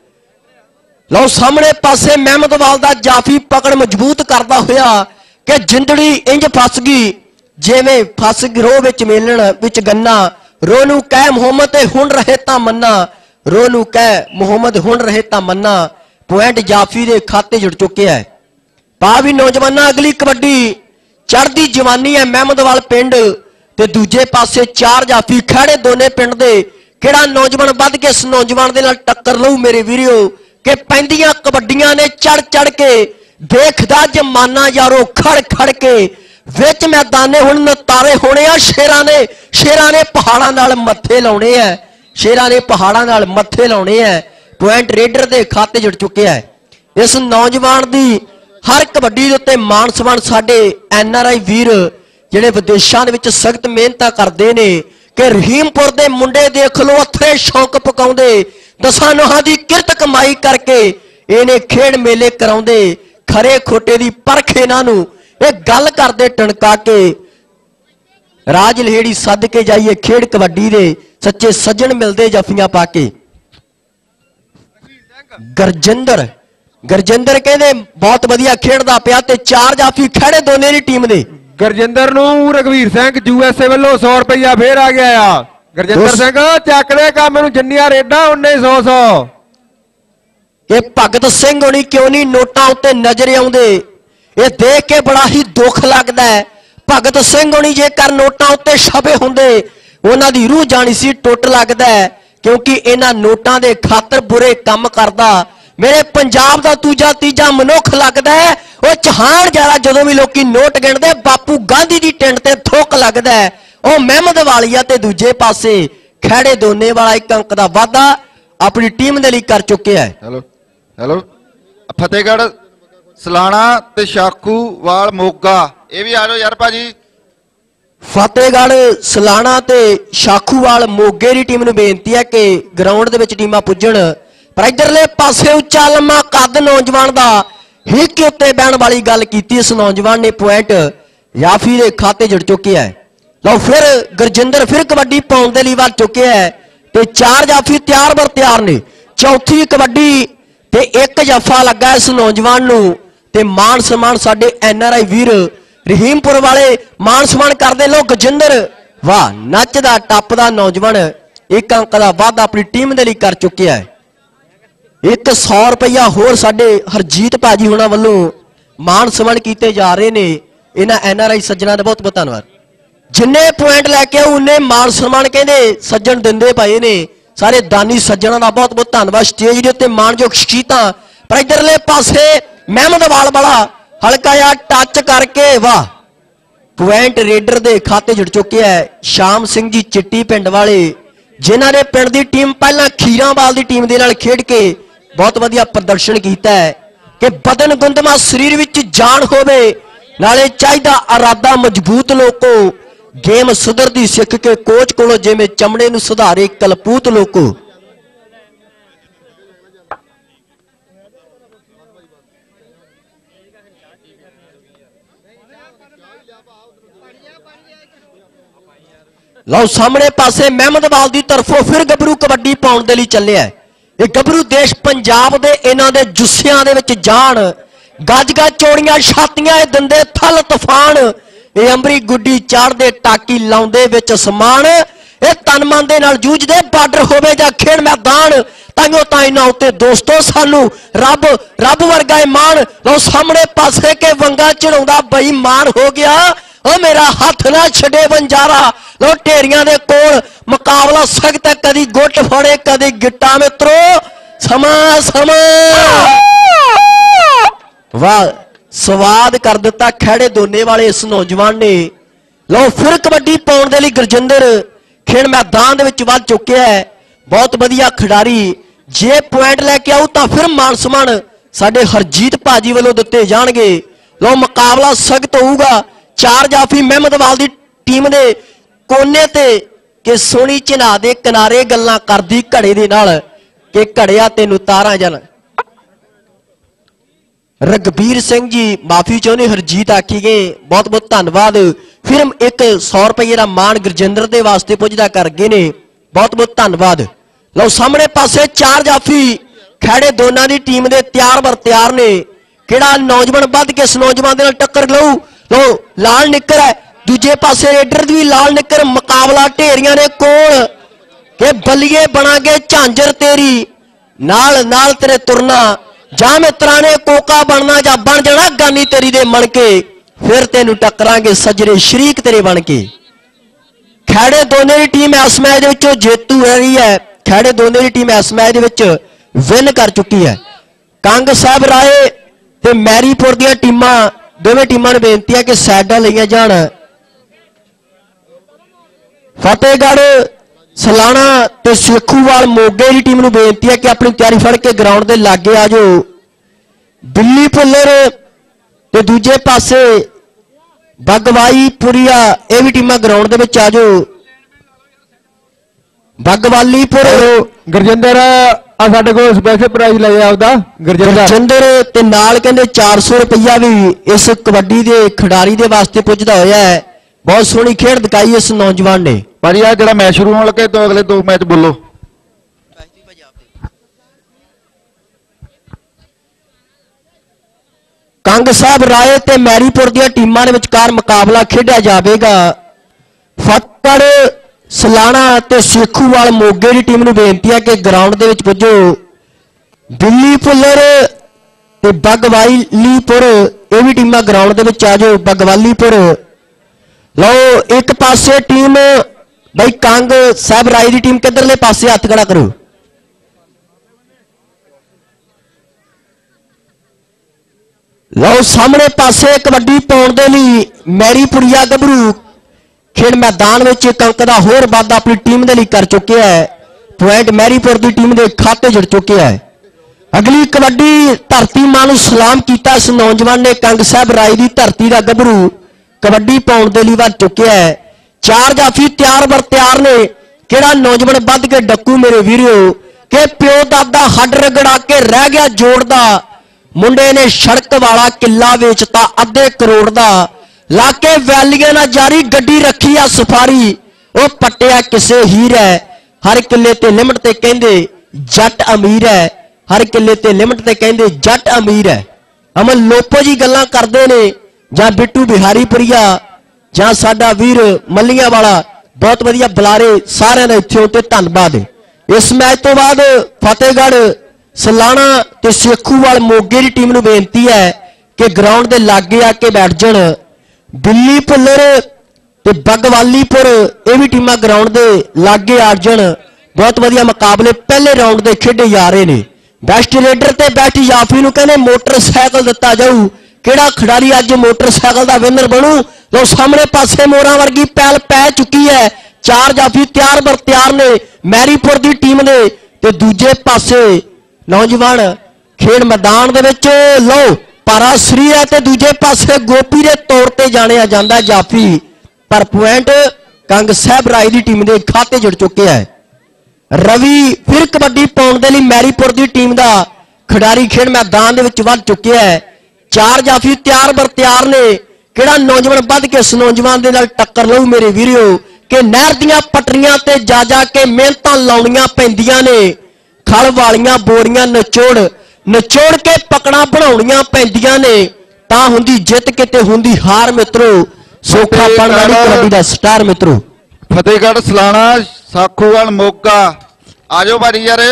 ਲਓ ਸਾਹਮਣੇ ਪਾਸੇ ਮਹਿਮਦਵਾਲ ਦਾ ਜਾਫੀ ਪਕੜ ਮਜ਼ਬੂਤ ਕਰਦਾ ਹੋਇਆ ਕਿ ਜਿੰਦੜੀ ਇੰਜ ਫਸ ਗਈ ਜਿਵੇਂ ਫਸ ਗਰੋਹ ਵਿੱਚ ਮੇਲਣ ਵਿੱਚ ਗੰਨਾ, ਰੋ ਨੂੰ ਕਹਿ ਮੁਹੰਮਦ ਤੇ ਹੁਣ ਰਹੇ ਤਾਂ ਮੰਨਾ, ਰੋ ਨੂੰ ਕਹਿ ਮੁਹੰਮਦ ਹੁਣ ਰਹੇ ਤਾਂ ਮੰਨਾ। ਪੁਆਇੰਟ ਜਾਫੀ ਦੇ ਖਾਤੇ ਜੁੜ ਚੁੱਕਿਆ ਹੈ। ਪਾ ਵੀ ਨੌਜਵਾਨਾਂ ਅਗਲੀ ਕਬੱਡੀ ਚੜ੍ਹਦੀ ਜਵਾਨੀ ਹੈ ਮਹਿਮਦਵਾਲ ਪਿੰਡ ਤੇ ਦੂਜੇ ਪਾਸੇ 4 ਜਾਫੀ ਖਹਿੜੇ ਦੋਨੇ ਪਿੰਡ ਦੇ। ਕਿਹੜਾ ਨੌਜਵਾਨ ਵੱਧ ਕੇ ਇਸ ਨੌਜਵਾਨ ਦੇ ਨਾਲ ਟੱਕਰ ਲਊ ਮੇਰੇ ਵੀਰਿਓ ਕਿ ਪੈਂਦੀਆਂ ਕਬੱਡੀਆਂ ਨੇ ਚੜ ਚੜ ਕੇ, ਦੇਖਦਾ ਜਮਾਨਾ ਯਾਰੋ ਖੜ ਖੜ ਕੇ, ਵਿੱਚ ਮੈਦਾਨੇ ਹੁਣ ਨਤਾਰੇ ਹੋਣੇ ਆ। ਸ਼ੇਰਾਂ ਨੇ ਪਹਾੜਾਂ ਨਾਲ ਮੱਥੇ ਲਾਉਣੇ ਆ, ਸ਼ੇਰਾਂ ਨੇ ਪਹਾੜਾਂ ਨਾਲ ਮੱਥੇ ਲਾਉਣੇ ਆ। ਪੁਆਇੰਟ ਰੇਡਰ ਦੇ ਖਾਤੇ ਜੁੜ ਚੁੱਕਿਆ ਹੈ। ਇਸ ਨੌਜਵਾਨ ਦੀ ਹਰ ਕਬੱਡੀ ਦੇ ਉੱਤੇ ਮਾਣ ਸਨਮਾਨ ਸਾਡੇ NRI ਵੀਰ ਜਿਹੜੇ ਵਿਦੇਸ਼ਾਂ ਦੇ ਵਿੱਚ ਸਖਤ ਮਿਹਨਤਾਂ ਕਰਦੇ ਨੇ ਕਿ ਰਹੀਮਪੁਰ ਦੇ ਮੁੰਡੇ ਦੇਖ ਲੋ ਅਥਰੇ ਸ਼ੌਕ ਪਕਾਉਂਦੇ, 10 ਨੋਹਾਂ ਦੀ ਕਿਰਤ ਕਮਾਈ ਕਰਕੇ ਇਹਨੇ ਖੇਡ ਮੇਲੇ ਕਰਾਉਂਦੇ। ਖਰੇ ਖੋਟੇ ਦੀ ਪਰਖ ਇਹਨਾਂ ਨੂੰ ਇਹ ਗੱਲ ਕਰਦੇ ਟਣਕਾ ਕੇ ਰਾਜ ਲਹੇੜੀ ਸੱਦ ਕੇ ਜਾਈਏ ਖੇਡ ਕਬੱਡੀ ਦੇ, ਸੱਚੇ ਸੱਜਣ ਮਿਲਦੇ ਜਫੀਆਂ ਪਾ ਕੇ। ਗੁਰਜਿੰਦਰ ਕਹਿੰਦੇ ਬਹੁਤ ਵਧੀਆ ਖੇਡਦਾ ਪਿਆ ਤੇ 4 ਜਾਫੀ ਖੜੇ ਦੋਨੇ ਦੀ ਟੀਮ ਦੇ। ਗੁਰਜਿੰਦਰ ਨੂੰ ਰਘਵੀਰ ਸਿੰਘ USA ਵੱਲੋਂ 100 ਰੁਪਇਆ ਫੇਰ ਆ ਗਿਆ ਆ। ਗੁਰਜਿੰਦਰ ਸਿੰਘ ਚੱਕਦੇ ਕੰਮ ਨੂੰ ਜਿੰਨੀਆਂ ਰੇਡਾਂ ਉਨੇ 100 ਇਹ ਭਗਤ ਸਿੰਘ ਹੋਣੀ ਕਿਉਂ ਨਹੀਂ ਨੋਟਾਂ ਉੱਤੇ ਨਜ਼ਰ ਆਉਂਦੇ, ਇਹ ਦੇਖ ਕੇ ਬੜਾ ਹੀ ਦੁੱਖ ਲੱਗਦਾ ਹੈ। ਭਗਤ ਸਿੰਘ ਹੋਣੀ ਜੇਕਰ ਨੋਟਾਂ ਉੱਤੇ ਛਪੇ ਹੁੰਦੇ ਉਹਨਾਂ ਦੀ ਰੂਹ ਜਾਣੀ ਸੀ ਟੁੱਟ ਲੱਗਦਾ ਹੈ ਕਿਉਂਕਿ ਇਹਨਾਂ ਨੋਟਾਂ ਦੇ ਖਾਤਰ ਬੁਰੇ ਕੰਮ ਕਰਦਾ ਮੇਰੇ ਪੰਜਾਬ ਦਾ ਦੂਜਾ ਤੀਜਾ ਮਨੁੱਖ ਲੱਗਦਾ ਹੈ। ਉਹ ਚਹਾਨ ਜਿਆਦਾ ਜਦੋਂ ਵੀ ਲੋਕੀ ਨੋਟ ਗਿਣਦੇ ਬਾਪੂ ਗਾਂਧੀ ਦੀ ਟਿੰਡ ਤੇ ਥੁੱਕ ਲੱਗਦਾ ਹੈ। ਉਹ ਮਹਿਮਦ ਵਾਲੀਆ ਤੇ ਦੂਜੇ ਪਾਸੇ ਖਹਿੜੇ ਦੋਨੇ ਵਾਲਾ 1 ਅੰਕ ਦਾ ਵਾਧਾ ਆਪਣੀ ਟੀਮ ਦੇ ਲਈ ਕਰ ਚੁੱਕਿਆ ਹੈ। ਹੈਲੋ ਫਤਿਹਗੜ੍ਹ ਸਲਾਣਾ ਤੇ ਸ਼ਾਖੂਵਾਲ ਮੋਗਾ ਇਹ ਵੀ ਆ ਜਾਓ ਯਾਰ ਭਾਜੀ। ਫਤਿਹਗੜ੍ਹ ਸਲਾਣਾ ਤੇ ਸ਼ਾਖੂਵਾਲ ਮੋਗੇ ਦੀ ਟੀਮ ਨੂੰ ਬੇਨਤੀ ਹੈ ਕਿ ਗਰਾਊਂਡ ਦੇ ਵਿੱਚ ਟੀਮਾਂ ਪੁੱਜਣ। ਪਰ ਇਧਰਲੇ ਪਾਸੇ ਉੱਚਾ ਲੰਮਾ ਕੱਦ ਨੌਜਵਾਨ ਦਾ ਹਿੱਕ ਉੱਤੇ ਬਹਿਣ ਵਾਲੀ ਗੱਲ ਕੀਤੀ ਇਸ ਨੌਜਵਾਨ ਨੇ। ਪੁਆਇੰਟ ਯਾਫੀ ਦੇ ਖਾਤੇ ਜੁੜ ਚੁੱਕਿਆ ਹੈ। ਲਓ ਫਿਰ ਗੁਰਜਿੰਦਰ ਫਿਰ ਕਬੱਡੀ ਪਾਉਣ ਦੇ ਲਈ ਵੱਧ ਚੁੱਕਿਆ ਹੈ ਤੇ 4 ਜਾਫੀ ਤਿਆਰ ਬਰ ਤਿਆਰ ਨੇ। ਚੌਥੀ ਕਬੱਡੀ ਤੇ 1 ਜਫਾ ਲੱਗਾ ਇਸ ਨੌਜਵਾਨ ਨੂੰ ਤੇ ਮਾਨ ਸਨਮਾਨ ਸਾਡੇ NRI ਵੀਰ ਰਹੀਮਪੁਰ ਵਾਲੇ ਮਾਨ ਸਨਮਾਨ ਕਰਦੇ। ਲੋ ਗੁਰਜਿੰਦਰ ਵਾਹ ਨੱਚਦਾ ਟੱਪਦਾ ਨੌਜਵਾਨ 1 ਅੰਕ ਦਾ ਵਾਧਾ ਆਪਣੀ ਟੀਮ ਦੇ ਲਈ ਕਰ ਚੁੱਕਿਆ ਹੈ। 100 ਰੁਪਇਆ ਹੋਰ ਸਾਡੇ ਹਰਜੀਤ ਭਾਜੀ ਹੋਣਾ ਵੱਲੋਂ ਮਾਣ ਸਨਮਾਨ ਕੀਤੇ ਜਾ ਰਹੇ ਨੇ ਇਹਨਾਂ NRI ਸੱਜਣਾ ਦਾ ਬਹੁਤ ਬਹੁਤ ਧੰਨਵਾਦ। ਜਿੰਨੇ ਪੁਆਇੰਟ ਲੈ ਕੇ ਆਉ ਉਹਨੇ ਮਾਣ ਸਨਮਾਨ ਕਹਿੰਦੇ ਸੱਜਣ ਦਿੰਦੇ ਪਏ ਨੇ। ਸਾਰੇ ਦਾਨੀ ਸੱਜਣਾ ਦਾ ਬਹੁਤ ਬਹੁਤ ਧੰਨਵਾਦ। ਸਟੇਜ ਦੇ ਉੱਤੇ ਮਾਣਯੋਗ ਸ਼ਖਸੀਅਤਾਂ ਪਰ ਇਧਰਲੇ ਪਾਸੇ ਮਹਿਮਦਵਾਲ ਵਾਲਾ ਹਲਕਾ ਜਿਹਾ ਟੱਚ ਕਰਕੇ ਵਾਹ ਪੁਆਇੰਟ ਰੇਡਰ ਦੇ ਖਾਤੇ ਜੁੜ ਚੁੱਕਿਆ ਹੈ ਸ਼ਾਮ ਸਿੰਘ ਜੀ ਚਿੱਟੀ ਪਿੰਡ ਵਾਲੇ, ਜਿਨ੍ਹਾਂ ਨੇ ਪਿੰਡ ਦੀ ਟੀਮ ਪਹਿਲਾਂ ਖੀਰਾਂਵਾਲ ਦੀ ਟੀਮ ਦੇ ਨਾਲ ਖੇਡ ਕੇ ਬਹੁਤ ਵਧੀਆ ਪ੍ਰਦਰਸ਼ਨ ਕੀਤਾ ਹੈ ਕਿ ਬਦਨ ਗੁੰਦਮਾ ਸਰੀਰ ਵਿੱਚ ਜਾਨ ਹੋਵੇ, ਨਾਲੇ ਚਾਹੀਦਾ ਇਰਾਦਾ ਮਜ਼ਬੂਤ ਲੋਕੋ, ਗੇਮ ਸੁਧਰਦੀ ਸਿੱਖ ਕੇ ਕੋਚ ਕੋਲੋਂ ਜਿਵੇਂ ਚਮੜੇ ਨੂੰ ਸੁਧਾਰੇ ਕਲਪੂਤ ਲੋਕੋ। ਲਓ ਸਾਹਮਣੇ ਪਾਸੇ ਮਹਿਮਦਵਾਲ ਦੀ ਤਰਫੋਂ ਫਿਰ ਗੱਭਰੂ ਕਬੱਡੀ ਪਾਉਣ ਦੇ ਲਈ ਚੱਲਿਆ। ਇਹ ਗੱਭਰੂ ਦੇਸ਼ ਪੰਜਾਬ ਦੇ ਇਹਨਾਂ ਦੇ ਜੁੱਸਿਆਂ ਦੇ ਵਿੱਚ ਜਾਣ, ਗੱਜ ਗੱਜ ਚੋੜੀਆਂ ਛਾਤੀਆਂ ਇਹ ਦਿੰਦੇ ਥਲ ਤੂਫਾਨ, ਇਹ ਅੰਬਰੀ ਗੁੱਡੀ ਚਾੜਦੇ ਟਾਕੀ ਲਾਉਂਦੇ ਵਿੱਚ ਸਮਾਨ, ਇਹ ਤਨ ਮਨ ਦੇ ਨਾਲ ਜੂਝਦੇ ਬਾਰਡਰ ਹੋਵੇ ਜਾਂ ਖੇਡ ਮੈਦਾਨ, ਤਾਈਓ ਤਾਂ ਇਹਨਾਂ ਉੱਤੇ ਦੋਸਤੋ ਸਾਨੂੰ ਰੱਬ ਵਰਗਾ ਇਮਾਨ। ਲਓ ਸਾਹਮਣੇ ਪਾਸੇ ਕੇ ਵੰਗਾ ਚੜਾਉਂਦਾ ਬੇਈਮਾਨ ਹੋ ਗਿਆ, ਉਹ ਮੇਰਾ ਹੱਥ ਨਾ ਛੱਡੇ ਵੰਜਾਰਾ। ਲੋ ਢੇਰੀਆਂ ਦੇ ਕੋਲ ਮੁਕਾਬਲਾ ਸਖਤ ਹੈ, ਕਦੀ ਗੁੱਟ ਫੜੇ ਕਦੀ ਗਿੱਟਾ ਮਿੱਤਰੋ, ਸਮਾਂ ਵਾਹ ਸਵਾਦ ਕਰ ਦਿੱਤਾ ਖਹਿੜੇ ਦੋਨੇ ਵਾਲੇ ਇਸ ਨੌਜਵਾਨ ਨੇ। ਲੋ ਫਿਰ ਕਬੱਡੀ ਪਾਉਣ ਦੇ ਲਈ ਗੁਰਜਿੰਦਰ ਖੇਡ ਮੈਦਾਨ ਦੇ ਵਿੱਚ ਵੱਧ ਚੁੱਕਿਆ ਹੈ, ਬਹੁਤ ਵਧੀਆ ਖਿਡਾਰੀ। ਜੇ ਪੁਆਇੰਟ ਲੈ ਕੇ ਆਉ ਤਾਂ ਫਿਰ ਮਾਨ ਸਨਮਾਨ ਸਾਡੇ ਹਰਜੀਤ ਭਾਜੀ ਵੱਲੋਂ ਦਿੱਤੇ ਜਾਣਗੇ। ਲੋ ਮੁਕਾਬਲਾ ਸਖਤ ਹੋਊਗਾ। ਚਾਰ ਜਾਫੀ ਮਹਿਮਦਵਾਲ ਦੀ ਟੀਮ ਦੇ ਕੋਨੇ ਤੇ ਕਿ ਸੋਹਣੀ ਝਨਾ ਦੇ ਕਿਨਾਰੇ ਗੱਲਾਂ ਕਰਦੀ ਘੜੇ ਦੇ ਨਾਲ ਕਿ ਘੜਿਆ ਤੈਨੂੰ ਤਾਰਾਂ ਜਨ। ਰਗਬੀਰ ਸਿੰਘ ਜੀ ਮਾਫੀ ਚਾਹੁੰਦੇ ਹਰਜੀਤ ਆਖੀ ਗਏ, ਬਹੁਤ ਬਹੁਤ ਧੰਨਵਾਦ। ਫਿਰ ਇੱਕ 100 ਰੁਪਏ ਦਾ ਮਾਣ ਗੁਰਜਿੰਦਰ ਦੇ ਵਾਸਤੇ ਪੁੱਜਦਾ ਕਰ ਗਏ ਨੇ, ਬਹੁਤ ਬਹੁਤ ਧੰਨਵਾਦ। ਲਓ ਸਾਹਮਣੇ ਪਾਸੇ ਚਾਰ ਜਾਫੀ ਖੈੜੇ ਦੋਨਾਂ ਦੀ ਟੀਮ ਦੇ ਤਿਆਰ ਬਰ ਤਿਆਰ ਨੇ। ਕਿਹੜਾ ਨੌਜਵਾਨ ਵੱਧ ਕੇ ਇਸ ਨੌਜਵਾਨ ਦੇ ਨਾਲ ਟੱਕਰ ਲਊ। ਲੋ ਲਾਲ ਨਿੱਕਰ ਹੈ, ਦੂਜੇ ਪਾਸੇ ਰੇਡਰ ਦੀ ਵੀ ਲਾਲ ਨਿੱਕਰ। ਮੁਕਾਬਲਾ ਢੇਰੀਆਂ ਦੇ ਕੋਲ ਕਿ ਬੱਲੀਏ ਬਣਾਂਗੇ ਝਾਂਜਰ ਤੇਰੀ, ਨਾਲ ਨਾਲ ਤੇਰੇ ਤੁਰਨਾ, ਜਾਂ ਮਿੱਤਰਾਂ ਨੇ ਕੋਕਾ ਬਣਨਾ ਜਾਂ ਬਣ ਜਾਣਾ ਗਾਨੀ ਤੇਰੀ ਦੇ ਮਣ ਕੇ, ਫਿਰ ਤੈਨੂੰ ਟੱਕਰਾਂਗੇ ਸੱਜਰੇ ਸ਼ਰੀਕ ਤੇਰੇ ਬਣ ਕੇ। ਖੈੜੇ ਦੋਨੇ ਦੀ ਟੀਮ ਇਸ ਮੈਚ ਦੇ ਵਿੱਚੋਂ ਜੇਤੂ ਰਹੀ ਹੈ। ਖੈੜੇ ਦੋਨੇ ਦੀ ਟੀਮ ਇਸ ਮੈਚ ਦੇ ਵਿੱਚ ਵਿਨ ਕਰ ਚੁੱਕੀ ਹੈ। ਕੰਗ ਸਾਹਿਬ ਰਾਏ ਤੇ ਮੈਰੀਪੁਰ ਦੀਆਂ ਟੀਮਾਂ ਦੋਵੇਂ ਟੀਮਾਂ ਨੂੰ ਬੇਨਤੀ ਹੈ ਕਿ ਸਾਈਡਾਂ ਲਈਆਂ ਜਾਣ। ਫਤਿਹਗੜ੍ਹ ਸਲਾਣਾ ਤੇ ਸੇਖੂਵਾਲ ਮੋਗੇ ਦੀ ਟੀਮ ਨੂੰ ਬੇਨਤੀ ਹੈ ਕਿ ਆਪਣੀ ਤਿਆਰੀ ਫੜ ਕੇ ਗਰਾਊਂਡ ਦੇ ਲਾਗੇ ਆ ਜਾਓ। ਦਿੱਲੀ ਭੁੱਲਰ ਤੇ ਦੂਜੇ ਪਾਸੇ ਬਗਵਾਈ ਪੁਰੀਆ ਇਹ ਵੀ ਟੀਮਾਂ ਗਰਾਊਂਡ ਦੇ ਵਿੱਚ ਆ ਜਾਓ। ਬਗਵਾਲੀਪੁਰ ਗੁਰਜਿੰਦਰ ਆ ਸਾਡੇ ਕੋਲ ਸਪੈਸ਼ਲ ਪ੍ਰਾਈਜ਼ ਲੈ ਆਉਦਾ ਗੁਰਜਿੰਦਰ ਤੇ ਨਾਲ ਕਹਿੰਦੇ 400 ਰੁਪਇਆ ਵੀ ਇਸ ਕਬੱਡੀ ਦੇ ਖਿਡਾਰੀ ਦੇ ਵਾਸਤੇ ਪੁੱਜਦਾ ਹੋਇਆ ਹੈ। ਬਹੁਤ ਸੋਹਣੀ ਖੇਡ ਦਿਖਾਈ ਇਸ ਨੌਜਵਾਨ ਨੇ। ਭਾਜੀ ਆ ਜਿਹੜਾ ਮੈਚ ਸ਼ੁਰੂ ਹੋਣ ਲੱਗੇ ਤੋਂ ਅਗਲੇ 2 ਮੈਚ ਬੋਲੋ। ਕੰਗ ਸਾਹਿਬ ਰਾਏ ਤੇ ਮੈਰੀਪੁਰ ਦੀਆਂ ਟੀਮਾਂ ਦੇ ਵਿਚਕਾਰ ਮੁਕਾਬਲਾ ਖੇਡਿਆ ਜਾਵੇਗਾ। ਫਤਿਹਗੜ੍ਹ ਸਲਾਣਾ ਤੇ ਸੇਖੂਵਾਲ ਮੋਗੇ ਦੀ ਟੀਮ ਨੂੰ ਬੇਨਤੀ ਹੈ ਕਿ ਗਰਾਊਂਡ ਦੇ ਵਿੱਚ ਪੁੱਜੋ। ਦਿੱਲੀ ਭੁੱਲਰ ਤੇ ਬਗਵਾਲੀਪੁਰ ਇਹ ਵੀ ਟੀਮਾਂ ਗਰਾਊਂਡ ਦੇ ਵਿੱਚ ਆ ਜਾਓ। ਬਗਵਾਲੀਪੁਰ ਲਓ ਇੱਕ ਪਾਸੇ ਟੀਮ ਬਈ ਕੰਗ ਸਾਹਿਬ ਰਾਏ ਦੀ ਟੀਮ ਕਿੱਧਰਲੇ ਪਾਸੇ ਹੱਥ ਖੜਾ ਕਰੋ। ਲਓ ਸਾਹਮਣੇ ਪਾਸੇ ਕਬੱਡੀ ਪਾਉਣ ਦੇ ਲਈ ਮੈਰੀਪੁਰੀਆ ਗੱਭਰੂ ਖੇਡ ਮੈਦਾਨ ਵਿੱਚ ਇੱਕ ਅੰਕ ਦਾ ਹੋਰ ਵਾਧਾ ਆਪਣੀ ਟੀਮ ਦੇ ਲਈ ਕਰ ਚੁੱਕਿਆ ਹੈ। ਪੁਆਇੰਟ ਮੈਰੀਪੁਰ ਦੀ ਟੀਮ ਦੇ ਖਾਤੇ ਜੁੜ ਚੁੱਕਿਆ ਹੈ। ਅਗਲੀ ਕਬੱਡੀ ਧਰਤੀ ਮਾਂ ਨੂੰ ਸਲਾਮ ਕੀਤਾ ਇਸ ਨੌਜਵਾਨ ਨੇ। ਕੰਗ ਸਾਹਿਬ ਰਾਏ ਦੀ ਧਰਤੀ ਦਾ ਗੱਭਰੂ ਕਬੱਡੀ ਪਾਉਣ ਦੇ ਲਈ ਵੱਧ ਚੁੱਕਿਆ ਹੈ। ਚਾਰ ਜਾਫੀ ਤਿਆਰ ਬਰ ਤਿਆਰ ਨੇ। ਕਿਹੜਾ ਨੌਜਵਾਨ ਵੱਧ ਕੇ ਡੱਕੂ ਮੇਰੇ ਵੀਰਿਓ ਕਿ ਪਿਓ ਦਾਦਾ ਹੱਡ ਰਗੜਾ ਕੇ ਰਹਿ ਗਿਆ ਜੋੜਦਾ, ਮੁੰਡੇ ਨੇ ਸੜਕ ਵਾਲਾ ਕਿੱਲਾ ਵੇਚਤਾ ਅੱਧੇ ਕਰੋੜ ਦਾ, ਲਾ ਕੇ ਵੈਲੀਆਂ ਨਾਲ ਜਾਰੀ ਗੱਡੀ ਰੱਖੀ ਆ ਸਫਾਰੀ, ਉਹ ਪੱਟਿਆ ਕਿਸੇ ਹੀਰ ਹੈ, ਹਰ ਕਿੱਲੇ ਤੇ ਲਿਮਟ ਤੇ ਕਹਿੰਦੇ ਜੱਟ ਅਮੀਰ ਹੈ, ਹਰ ਕਿੱਲੇ ਤੇ ਲਿਮਟ ਤੇ ਕਹਿੰਦੇ ਜੱਟ ਅਮੀਰ ਹੈ। ਅਮਨ ਲੋਪੋ ਜੀ ਗੱਲਾਂ ਕਰਦੇ ਨੇ ਜਾਂ ਬਿੱਟੂ ਬਿਹਾਰੀਪੁਰੀਆ ਜਾਂ ਸਾਡਾ ਵੀਰ ਮੱਲੀਆਂ ਵਾਲਾ, ਬਹੁਤ ਵਧੀਆ ਬੁਲਾਰੇ ਸਾਰਿਆਂ ਦਾ ਇੱਥੇ ਤੇ ਧੰਨਵਾਦ। ਇਸ ਮੈਚ ਤੋਂ ਬਾਅਦ ਫਤਿਹਗੜ੍ਹ ਸਲਾਣਾ ਤੇ ਸੇਖੂਵਾਲ ਮੋਗੇ ਦੀ ਟੀਮ ਨੂੰ ਬੇਨਤੀ ਹੈ ਕਿ ਗਰਾਊਂਡ ਦੇ ਲਾਗੇ ਆ ਕੇ ਬੈਠ ਜਾਣ। ਦਿੱਲੀ ਭੁੱਲਰ ਤੇ ਬਗਵਾਲੀਪੁਰ ਇਹ ਵੀ ਟੀਮਾਂ ਗਰਾਊਂਡ ਦੇ ਲਾਗੇ ਆ ਜਾਣ। ਬਹੁਤ ਵਧੀਆ ਮੁਕਾਬਲੇ ਪਹਿਲੇ ਰਾਉਂਡ ਦੇ ਖੇਡੇ ਜਾ ਰਹੇ ਨੇ। ਬੈਸਟ ਰੇਡਰ ਤੇ ਬੈਸਟ ਜਾਫੀ ਨੂੰ ਕਹਿੰਦੇ ਮੋਟਰਸਾਈਕਲ ਦਿੱਤਾ ਜਾਊ। ਕਿਹੜਾ ਖਿਡਾਰੀ ਅੱਜ ਮੋਟਰਸਾਈਕਲ ਦਾ ਵਿਨਰ ਬਣੂ? ਲੋ ਸਾਹਮਣੇ ਪਾਸੇ ਮੋਰਾਂ ਵਰਗੀ ਪੈਲ ਪੈ ਚੁੱਕੀ ਹੈ। 4 ਜਾਫੀ ਤਿਆਰ ਬਰ ਤਿਆਰ ਨੇ ਮੈਰੀਪੁਰ ਦੀ ਟੀਮ ਦੇ, ਤੇ ਦੂਜੇ ਪਾਸੇ ਨੌਜਵਾਨ ਖੇਡ ਮੈਦਾਨ ਦੇ ਵਿੱਚ ਲੋ ਪਾਰਾ ਸ੍ਰੀ ਹੈ ਤੇ ਦੂਜੇ ਪਾਸੇ ਗੋਪੀ ਦੇ ਤੌਰ ਤੇ ਜਾਣਿਆ ਜਾਂਦਾ ਜਾਫੀ, ਪਰ ਪੁਆਇੰਟ ਕੰਗ ਸਾਹਿਬ ਰਾਏ ਦੀ ਟੀਮ ਦੇ ਖਾਤੇ ਜੁੜ ਚੁੱਕਿਆ ਹੈ। ਰਵੀ ਫਿਰ ਕਬੱਡੀ ਪਾਉਣ ਦੇ ਲਈ ਮੈਰੀਪੁਰ ਦੀ ਟੀਮ ਦਾ ਖਿਡਾਰੀ ਖੇਡ ਮੈਦਾਨ ਦੇ ਵਿੱਚ ਵੱਧ ਚੁੱਕਿਆ ਹੈ। 4 ਜਾਫੀ ਤਿਆਰ ਬਰ ਤਿਆਰ ਨੇ। ਕਿਹੜਾ ਨੌਜਵਾਨ ਵੱਧ ਕੇ ਇਸ ਨੌਜਵਾਨ ਦੇ ਨਾਲ ਟੱਕਰ ਲਊ ਮੇਰੇ ਵੀਰੋ? ਕਿ ਨਹਿਰ ਦੀਆਂ ਪਟਰੀਆਂ ਤੇ ਜਾ ਕੇ ਮਿਹਨਤਾਂ ਲਾਉਣੀਆਂ ਪੈਂਦੀਆਂ ਨੇ। ਖਲ ਵਾਲੀਆਂ ਬੋਰੀਆਂ ਨਿਚੋੜ ਕੇ ਪਕੜਾਂ ਬਣਾਉਣੀਆਂ ਪੈਂਦੀਆਂ ਨੇ, ਤਾਂ ਹੁੰਦੀ ਜਿੱਤ ਕਿਤੇ ਹੁੰਦੀ ਹਾਰ ਮਿੱਤਰੋ। ਸੋਖਾ ਪਣ ਵਾਲੀ ਕਬੱਡੀ ਦਾ ਸਟਾਰ ਮਿੱਤਰੋ। ਫਤਿਹਗੜ੍ਹ ਸਲਾਣਾ ਸਾਖੂਵਾਲ ਮੋਗਾ ਆਜੋ ਭਾਜੀ ਯਾਰ।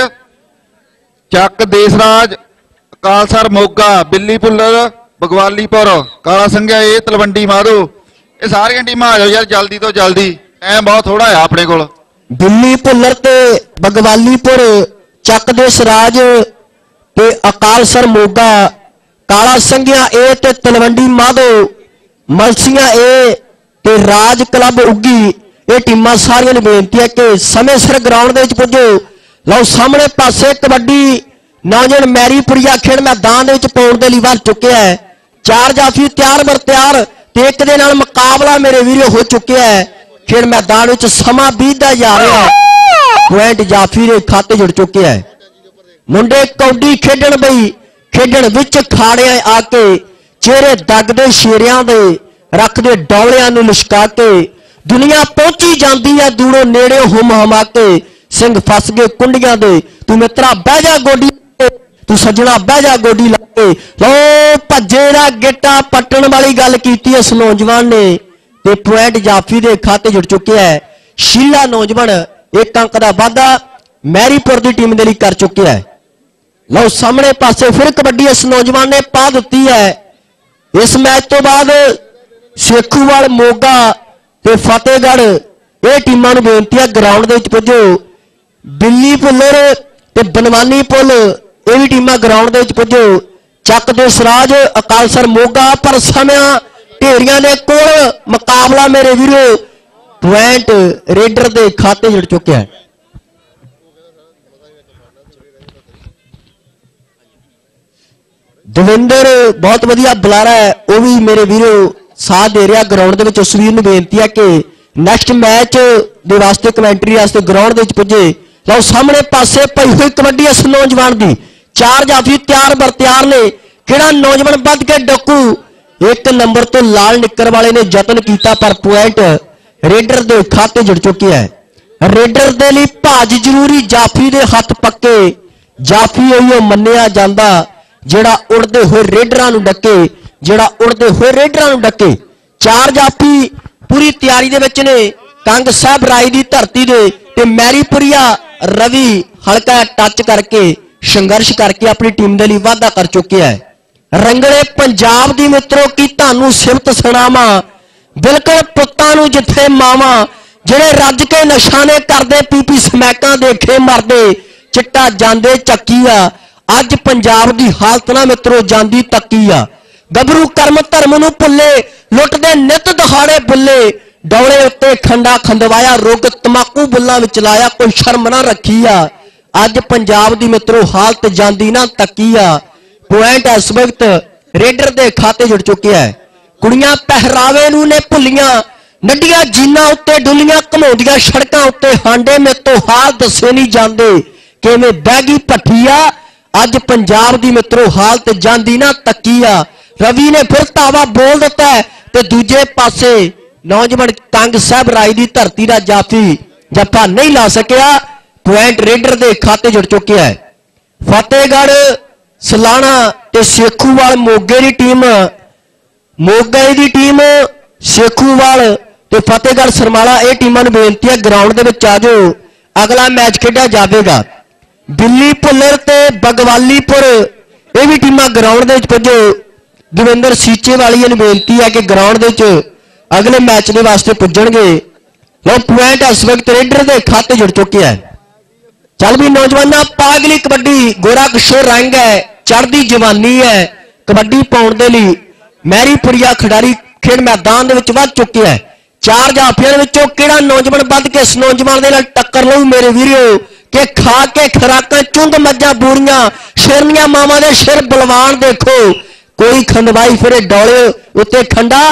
ਚੱਕ ਦੇਸਰਾਜ ਅਕਾਲਸਰ ਮੋਗਾ ਬਿੱਲੀ ਭੁੱਲਰ ਬਗਵਾਲੀਪੁਰ ਕਾਲਾ ਸੰਘਿਆ ਇਹ ਤਲਵੰਡੀ ਮਾਧੋ ਇਹ ਸਾਰੀਆਂ ਟੀਮਾਂ ਆ ਜਾਓ ਯਾਰ ਜਲਦੀ ਤੋਂ ਜਲਦੀ, ਟਾਈਮ ਬਹੁਤ ਥੋੜਾ ਆ ਆਪਣੇ ਕੋਲ। ਬਿੱਲੀ ਭੁੱਲਰ ਤੇ ਬਗਵਾਲੀਪੁਰ ਚੱਕ ਦੇਸਰਾਜ ਤੇ ਅਕਾਲਸਰ ਮੋਗਾ ਕਾਲਾ ਸੰਘਿਆ ਇਹ ਤੇ ਤਲਵੰਡੀ ਮਾਧੋ ਮਲਸੀਆਂ ਇਹ ਤੇ ਰਾਜ ਕਲੱਬ ਉੱਗੀ ਇਹ ਟੀਮਾਂ ਸਾਰੀਆਂ ਨੂੰ ਬੇਨਤੀ ਹੈ ਕਿ ਸਮੇਂ ਸਿਰ ਗਰਾਊਂਡ ਦੇ ਵਿੱਚ ਪੁੱਜੋ। ਲਓ ਸਾਹਮਣੇ ਪਾਸੇ ਕਬੱਡੀ ਨੌਜਵਾਨ ਮੈਰੀਪੁਰੀਆ ਖੇਡ ਮੈਦਾਨ ਦੇ ਵਿੱਚ ਪਾਉਣ ਦੇ ਲਈ ਵੱਧ ਚੁੱਕਿਆ ਹੈ। 4 ਜਾਫੀ ਤਿਆਰ ਬਰ ਤਿਆਰ ਤੇ ਇੱਕ ਦੇ ਨਾਲ ਮੁਕਾਬਲਾ ਮੇਰੇ ਵੀਰੋ ਹੋ ਚੁੱਕਿਆ ਹੈ। ਖੇਡ ਮੈਦਾਨ ਵਿੱਚ ਸਮਾਂ ਬੀਤਦਾ ਜਾ ਰਿਹਾ ਹੈ। ਪੁਆਇੰਟ ਜਾਫੀ ਦੇ ਖਾਤੇ ਜੁੜ ਚੁੱਕਿਆ ਹੈ। ਮੁੰਡੇ ਕੌਡੀ ਖੇਡਣ ਵਿੱਚ ਖਾੜਿਆਂ ਆ ਕੇ ਚਿਹਰੇ ਦਗਦੇ ਸ਼ੇਰਿਆਂ ਦੇ ਰੱਖਦੇ ਡੌਲਿਆਂ ਨੂੰ ਲਿਸ਼ਕਾ ਕੇ ਦੁਨੀਆ ਪਹੁੰਚੀ ਜਾਂਦੀ ਹੈ ਦੂਰੋਂ ਨੇੜੇ ਹੁਮ ਹਮਾ ਕੇ ਸਿੰਘ ਫਸ ਗਏ ਕੁੰਡੀਆਂ ਦੇ। ਤੂੰ ਮਿੱਤਰਾ ਬਹਿ ਜਾ ਗੋਡੀ, ਤੂੰ ਸੱਜਣਾ ਬਹਿ ਜਾ ਗੋਡੀ ਲਾ ਕੇ। ਲੋ ਭੱਜੇ ਦਾ ਗਿੱਟਾ ਪੱਟਣ ਵਾਲੀ ਗੱਲ ਕੀਤੀ ਇਸ ਨੌਜਵਾਨ ਨੇ ਤੇ ਪੁਆਇੰਟ ਜਾਫੀ ਦੇ ਖਾਤੇ ਜੁੜ ਚੁੱਕਿਆ ਹੈ। ਸ਼ੀਲਾ ਨੌਜਵਾਨ 1 ਅੰਕ ਦਾ ਵਾਧਾ ਮੈਰੀਪੁਰ ਦੀ ਟੀਮ ਦੇ ਲਈ ਕਰ ਚੁੱਕਿਆ ਹੈ। ਲਓ ਸਾਹਮਣੇ ਪਾਸੇ ਫਿਰ ਕਬੱਡੀ ਇਸ ਨੌਜਵਾਨ ਨੇ ਪਾ ਦਿੱਤੀ ਹੈ। ਇਸ ਮੈਚ ਤੋਂ ਬਾਅਦ ਸੇਖੂਵਾਲ ਮੋਗਾ ਤੇ ਫਤਿਹਗੜ੍ਹ ਇਹ ਟੀਮਾਂ ਨੂੰ ਬੇਨਤੀ ਹੈ ਗਰਾਊਂਡ ਦੇ ਵਿੱਚ ਪੁੱਜੋ। ਬਿੱਲੀ ਭੁੱਲਰ ਤੇ ਬਨਵਾਨੀ ਪੁੱਲ ਇਹ ਵੀ ਟੀਮਾਂ ਗਰਾਊਂਡ ਦੇ ਵਿੱਚ ਪੁੱਜੋ। ਚੱਕ ਦੇ ਸਰਾਜ ਅਕਾਲਸਰ ਮੋਗਾ ਪਰ ਸਮਾਂ ਢੇਰੀਆਂ ਦੇ ਕੋਲ ਮੁਕਾਬਲਾ ਮੇਰੇ ਵੀਰੋ ਪੁਆਇੰਟ ਰੇਡਰ ਦੇ ਖਾਤੇ ਜੁੜ ਚੁੱਕਿਆ ਹੈ। ਦਵਿੰਦਰ ਬਹੁਤ ਵਧੀਆ ਬੁਲਾਰਾ ਹੈ, ਉਹ ਵੀ ਮੇਰੇ ਵੀਰੋ ਸਾਥ ਦੇ ਰਿਹਾ ਗਰਾਊਂਡ ਦੇ ਵਿੱਚ। ਉਸ ਵੀਰ ਨੂੰ ਬੇਨਤੀ ਹੈ ਕਿ ਨੈਕਸਟ ਮੈਚ ਦੇ ਵਾਸਤੇ ਕਮੈਂਟਰੀ ਵਾਸਤੇ ਗਰਾਊਂਡ ਦੇ ਵਿੱਚ ਪੁੱਜੇ। ਲਓ ਸਾਹਮਣੇ ਪਾਸੇ ਪਈ ਹੋਈ ਕਬੱਡੀ ਇਸ ਨੌਜਵਾਨ ਦੀ 4 ਜਾਫੀ ਤਿਆਰ ਬਰ ਤਿਆਰ ਨੇ। ਕਿਹੜਾ ਨੌਜਵਾਨ ਵੱਧ ਕੇ ਡੱਕੂ 1 ਨੰਬਰ ਤੋਂ ਲਾਲ ਨਿੱਕਰ ਵਾਲੇ ਨੇ ਯਤਨ ਕੀਤਾ ਪਰ ਪੁਆਇੰਟ ਰੇਡਰ ਦੇ ਖਾਤੇ ਜੁੜ ਚੁੱਕਿਆ ਹੈ। ਰੇਡਰ ਦੇ ਲਈ ਭਾਜ ਜ਼ਰੂਰੀ, ਜਾਫੀ ਦੇ ਹੱਥ ਪੱਕੇ। ਜਾਫੀ ਉਹ ਮੰਨਿਆ ਜਾਂਦਾ ਜਿਹੜਾ ਉੜਦੇ ਹੋਏ ਰੇਡਰਾਂ ਨੂੰ ਡੱਕੇ, 4 ਜਾਫੀ ਪੂਰੀ ਤਿਆਰੀ ਦੇ ਵਿੱਚ ਨੇ। ਕੰਗ ਸਾਹਿਬ ਰਾਏ ਦੀ ਧਰਤੀ ਦੇ ਤੇ ਮੈਰੀਪੁਰੀਆ ਰਵੀ ਹਲਕਾ ਟੱਚ ਕਰਕੇ ਸੰਘਰਸ਼ ਕਰਕੇ ਆਪਣੀ ਟੀਮ ਦੇ ਲਈ ਵਾਅਦਾ ਕਰ ਚੁੱਕਿਆ ਹੈ। ਰੰਗਲੇ ਪੰਜਾਬ ਦੀ ਮਿੱਤਰੋ ਕੀ ਤੁਹਾਨੂੰ ਸਿਫਤ ਸੁਣਾਵਾਂ, ਬਿਲਕੁਲ ਪੁੱਤਾਂ ਨੂੰ ਜਿੱਥੇ ਮਾਵਾਂ ਜਿਹੜੇ ਰੱਜ ਕੇ ਨਸ਼ਾ ਨੇ ਕਰਦੇ ਪੀਪੀ ਸਮੈਕਾਂ ਦੇਖੇ ਮਰਦੇ ਚਿੱਟਾ ਜਾਂਦੇ ਚੱਕੀ ਆ। ਅੱਜ ਪੰਜਾਬ ਦੀ ਹਾਲਤ ਨਾ ਮਿੱਤਰੋ ਜਾਂਦੀ ਤੱਕੀ ਆ। ਗੱਭਰੂ ਕਰਮ ਧਰਮ ਨੂੰ ਭੁੱਲੇ ਲੁੱਟਦੇ ਨਿਤ ਦਹਾੜੇ ਬੁੱਲੇ ਡੌਲੇ ਉੱਤੇ ਖੰਡਾ ਖੰਦਵਾਇਆ ਰੁੱਗ ਤਮਾਕੂ ਬੁੱਲਾਂ ਵਿੱਚ ਲਾਇਆ ਕੋਈ ਸ਼ਰਮ ਨਾ ਰੱਖੀ ਆ। ਅੱਜ ਪੰਜਾਬ ਦੀ ਮਿੱਤਰੋ ਹਾਲਤ ਜਾਂਦੀ ਨਾ ਤੱਕੀ ਆ। ਪੁਆਇੰਟ ਇਸ ਵਕਤ ਰੇਡਰ ਦੇ ਖਾਤੇ ਜੁੜ ਚੁੱਕਿਆ ਹੈ। ਕੁੜੀਆਂ ਪਹਿਰਾਵੇ ਨੂੰ ਨੇ ਭੁੱਲੀਆਂ ਨੱਡੀਆਂ ਜੀਨਾਂ ਉੱਤੇ ਡੁੱਲੀਆਂ ਘਮਾਉਂਦੀਆਂ ਸੜਕਾਂ ਉੱਤੇ ਹਾਂਡੇ ਮੇਤੋਂ ਹਾਲ ਦੱਸੇ ਨਹੀਂ ਜਾਂਦੇ ਕਿਵੇਂ ਬਹਿ ਗਈ ਭੱਠੀ ਆ। ਅੱਜ ਪੰਜਾਬ ਦੀ ਮਿੱਤਰੋ ਹਾਲਤ ਜਾਂਦੀ ਨਾ ਤੱਕੀ ਆ। ਰਵੀ ਨੇ ਫਿਰ ਧਾਵਾ ਬੋਲ ਦਿੱਤਾ ਤੇ ਦੂਜੇ ਪਾਸੇ ਨੌਜਵਾਨ ਕੰਗ ਸਾਹਿਬ ਰਾਏ ਦੀ ਧਰਤੀ ਦਾ ਜਾਫੀ ਜੱਫਾ ਨਹੀਂ ਲਾ ਸਕਿਆ। ਪੁਆਇੰਟ ਰੇਡਰ ਦੇ ਖਾਤੇ ਜੁੜ ਚੁੱਕਿਆ ਹੈ। ਫਤਿਹਗੜ੍ਹ ਸਲਾਣਾ ਤੇ ਸੇਖੂਵਾਲ ਮੋਗੇ ਦੀ ਟੀਮ, ਮੋਗੇ ਦੀ ਟੀਮ ਸੇਖੂਵਾਲ ਤੇ ਫਤਿਹਗੜ੍ਹ ਸਰਮਾਲਾ ਇਹ ਟੀਮਾਂ ਨੂੰ ਬੇਨਤੀ ਹੈ ਗਰਾਊਂਡ ਦੇ ਵਿੱਚ ਆ ਜਾਓ। ਅਗਲਾ ਮੈਚ ਖੇਡਿਆ ਜਾਵੇਗਾ। ਬਿੱਲੀ ਭੁੱਲਰ ਤੇ ਬਗਵਾਲੀਪੁਰ ਇਹ ਵੀ ਟੀਮਾਂ ਗਰਾਊਂਡ ਦੇ ਵਿੱਚ ਪੁੱਜੋ। ਦਵਿੰਦਰ ਸੀਚੇ ਵਾਲੀਆਂ ਨੂੰ ਬੇਨਤੀ ਹੈ ਕਿ ਗਰਾਊਂਡ ਦੇ ਵਿੱਚ ਅਗਲੇ ਮੈਚ ਦੇ ਵਾਸਤੇ ਪੁੱਜਣਗੇ। ਲਓ ਪੁਆਇੰਟ ਇਸ ਵਕਤ ਰੇਡਰ ਦੇ ਖਾਤੇ ਜੁੜ ਚੁੱਕੇ ਹੈ। ਚੱਲ ਵੀ ਨੌਜਵਾਨਾਂ, ਪਾਗਲੀ ਕਬੱਡੀ ਗੋਰਾ ਕਿਸ਼ੋਰ ਰੰਗ ਹੈ, ਚੜ੍ਹਦੀ ਜਵਾਨੀ ਹੈ। ਕਬੱਡੀ ਪਾਉਣ ਦੇ ਲਈ ਮੈਰੀਪੁਰੀਆ ਖਿਡਾਰੀ ਖੇਡ ਮੈਦਾਨ ਦੇ ਵਿੱਚ ਵੱਧ ਚੁੱਕੇ ਹੈ। ਚਾਰ ਜਾਫੀਆਂ ਦੇ ਵਿੱਚੋਂ ਕਿਹੜਾ ਨੌਜਵਾਨ ਵੱਧ ਕੇ ਇਸ ਨੌਜਵਾਨ ਦੇ ਨਾਲ ਟੱਕਰ ਲਊ ਮੇਰੇ ਵੀਰੋ, ਕਿ ਖਾ ਕੇ ਖਰਾਕਾਂ ਚੁੰਗ ਮੱਝਾਂ ਬੂਰੀਆਂ ਸ਼ੇਰਨੀਆਂ ਮਾਵਾਂ ਦੇ ਸਿਰ ਬਲਵਾਨ ਦੇਖੋ, ਕੋਈ ਖੰਡਵਾਈ ਫਿਰੇ ਡੋਲੇ ਉੱਤੇ ਖੰਡਾ।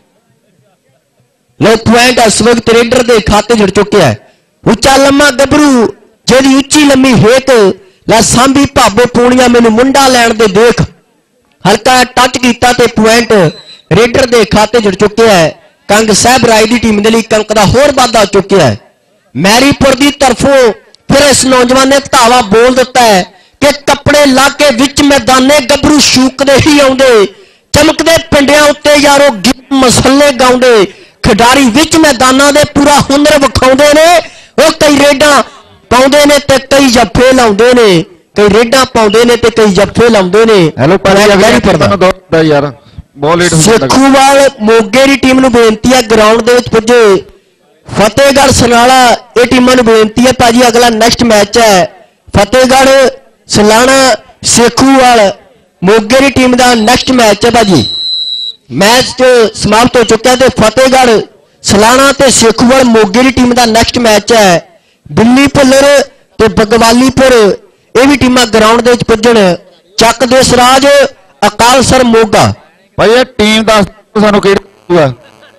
ਲੋ ਪੁਆਇੰਟ ਇਸ ਵਕਤ ਰੇਡਰ ਦੇ ਖਾਤੇ ਜੁੜ ਚੁੱਕਿਆ ਹੈ। ਉੱਚਾ ਲੰਮਾ ਗੱਭਰੂ ਜਿਹਦੀ ਉੱਚੀ ਲੰਮੀ ਹੇਤ ਲੈ ਸਾਂਭੀ ਭਾਬੋ ਪੂਣੀਆਂ ਮੈਨੂੰ ਮੁੰਡਾ ਲੈਣ ਦੇ ਦੇਖ, ਹਲਕਾ ਟੱਚ ਕੀਤਾ ਤੇ ਪੁਆਇੰਟ ਰੇਡਰ ਦੇ ਖਾਤੇ ਜੁੜ ਚੁੱਕਿਆ ਹੈ। ਕੰਗ ਸਾਹਿਬ ਰਾਏ ਦੀ ਟੀਮ ਦੇ ਲਈ ਕੰਕ ਦਾ ਹੋਰ ਵਾਧਾ ਹੋ ਚੁੱਕਿਆ ਹੈ। ਮੈਰੀਪੁਰ ਦੀ ਤਰਫੋਂ ਫਿਰ ਇਸ ਨੌਜਵਾਨ ਨੇ ਧਾਵਾ ਬੋਲ ਦਿੱਤਾ ਹੈ ਕਿ ਕੱਪੜੇ ਲਾ ਕੇ ਵਿੱਚ ਮੈਦਾਨੇ ਗੱਭਰੂ ਸ਼ੂਕਦੇ ਹੀ ਆਉਂਦੇ, ਚਮਕਦੇ ਪਿੰਡਿਆਂ ਉੱਤੇ ਯਾਰੋ ਗੀਤ ਮਸਲੇ ਗਾਉਂਦੇ, ਖਿਡਾਰੀ ਵਿੱਚ ਮੈਦਾਨਾਂ ਦੇ ਪੂਰਾ ਹੁਨਰ ਵਿਖਾਉਂਦੇ ਨੇ। ਉਹ ਕਈ ਰੇਡਾਂ ਪਾਉਂਦੇ ਨੇ ਤੇ ਕਈ ਜੱਫੇ ਲਾਉਂਦੇ ਨੇ, ਕਈ ਰੇਡਾਂ ਪਾਉਂਦੇ ਨੇ ਤੇ ਕਈ ਜੱਫੇ ਲਾਉਂਦੇ ਨੇ। ਹੈਲੋ ਪਰਦਾ ਯਾਰ ਬਹੁਤ ਲੇਟ ਹੋ ਗਿਆ। ਸੇਖੂਵਾਲ ਮੋਗੇ ਦੀ ਟੀਮ ਨੂੰ ਬੇਨਤੀ ਹੈ ਗਰਾਊਂਡ ਦੇ ਵਿੱਚ ਪੁੱਜੇ। ਫਤਿਹਗੜ੍ਹ ਸਨਾਲਾ ਇਹ ਟੀਮਾਂ ਨੂੰ ਬੇਨਤੀ ਹੈ ਭਾਜੀ, ਅਗਲਾ ਨੈਕਸਟ ਮੈਚ ਹੈ ਫਤਿਹਗੜ੍ਹ ਸਲਾਣਾ ਸੇਖੂਵਾਲ ਮੋਗੇ ਦੀ ਟੀਮ ਦਾ ਨੈਕਸਟ ਮੈਚ ਹੈ ਭਾਜੀ। ਮੈਚ ਸਮਾਪਤ ਹੋ ਚੁੱਕਿਆ ਤੇ ਫਤਿਹਗੜ੍ਹ ਸਲਾਣਾ ਤੇ ਸੇਖੂਵਾਲ ਮੋਗੇ ਦੀ ਟੀਮ ਦਾ ਨੈਕਸਟ ਮੈਚ ਹੈ। ਦਿੱਲੀ ਭੁੱਲਰ ਤੇ ਬਗਵਾਲੀਪੁਰ ਇਹ ਵੀ ਟੀਮਾਂ ਗਰਾਊਂਡ ਦੇ ਵਿੱਚ ਪੁੱਜਣ। ਚੱਕ ਦੇ ਸਰਾਜ ਅਕਾਲਸਰ ਮੋਗਾ। ਭਾਈ ਇਹ ਟੀਮ ਦੱਸ ਸਾਨੂੰ ਕਿਹੜੀ ਆ?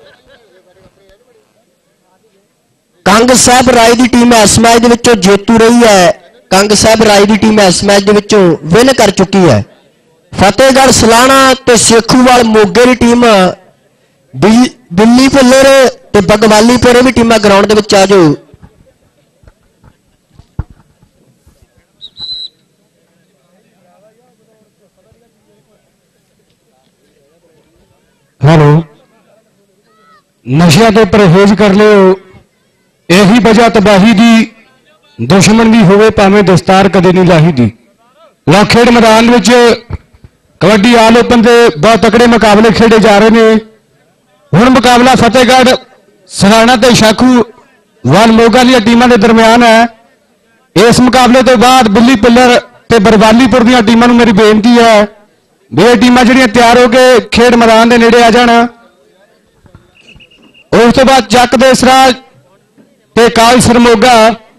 ਕੰਗ ਸਾਹਿਬ ਰਾਏ ਦੀ ਟੀਮ ਇਸ ਮੈਚ ਦੇ ਵਿੱਚੋਂ ਜੇਤੂ ਰਹੀ ਹੈ। ਕੰਗ ਸਾਹਿਬ ਰਾਏ ਦੀ ਟੀਮ ਇਸ ਮੈਚ ਦੇ ਵਿੱਚੋਂ ਵਿਨ ਕਰ ਚੁੱਕੀ ਹੈ। ਫਤਿਹਗੜ੍ਹ ਸਲਾਣਾ ਤੇ ਸੇਖੂਵਾਲ ਮੋਗੇ ਦੀ ਟੀਮ, ਦਿੱਲੀ ਭੁੱਲਰ ਤੇ ਬਗਵਾਲੀਪੁਰ ਵੀ ਟੀਮਾਂ ਗਰਾਊਂਡ ਦੇ ਵਿੱਚ ਆ ਜਾਓ। ਹੈਲੋ, ਨਸ਼ਿਆਂ ਤੋਂ ਪਰਹੇਜ਼ ਕਰ ਲਿਓ, ਇਹੀ ਵਜ੍ਹਾ ਤਬਾਹੀ ਦੀ, ਦੁਸ਼ਮਣ ਵੀ ਹੋਵੇ ਭਾਵੇਂ ਦਸਤਾਰ ਕਦੇ ਨਹੀਂ ਲਾਹੀ ਦੀ। ਲਓ ਖੇਡ ਮੈਦਾਨ ਵਿੱਚ ਕਬੱਡੀ ਆਲ ਓਪਨ ਦੇ ਬਹੁਤ ਤਕੜੇ ਮੁਕਾਬਲੇ ਖੇਡੇ ਜਾ ਰਹੇ ਨੇ। ਹੁਣ ਮੁਕਾਬਲਾ ਫਤਿਹਗੜ੍ਹ ਸਰਾਣਾ ਤੇ ਸ਼ਾਖੂਵਾਲ ਮੋਗਾ ਦੀਆਂ ਟੀਮਾਂ ਦੇ ਦਰਮਿਆਨ ਹੈ। ਇਸ ਮੁਕਾਬਲੇ ਤੋਂ ਬਾਅਦ ਬਿੱਲੀ ਪੁੱਲਰ ਤੇ ਬਰਵਾਲੀਪੁਰ ਦੀਆਂ ਟੀਮਾਂ ਨੂੰ ਮੇਰੀ ਬੇਨਤੀ ਹੈ ਵੀ ਇਹ ਟੀਮਾਂ ਜਿਹੜੀਆਂ ਤਿਆਰ ਹੋ ਕੇ ਖੇਡ ਮੈਦਾਨ ਦੇ ਨੇੜੇ ਆ ਜਾਣ। ਉਸ ਤੋਂ ਬਾਅਦ ਚੱਕ ਦੇ ਸਰਾਜ ਤੇ ਕਾਲਸਰ ਮੋਗਾ।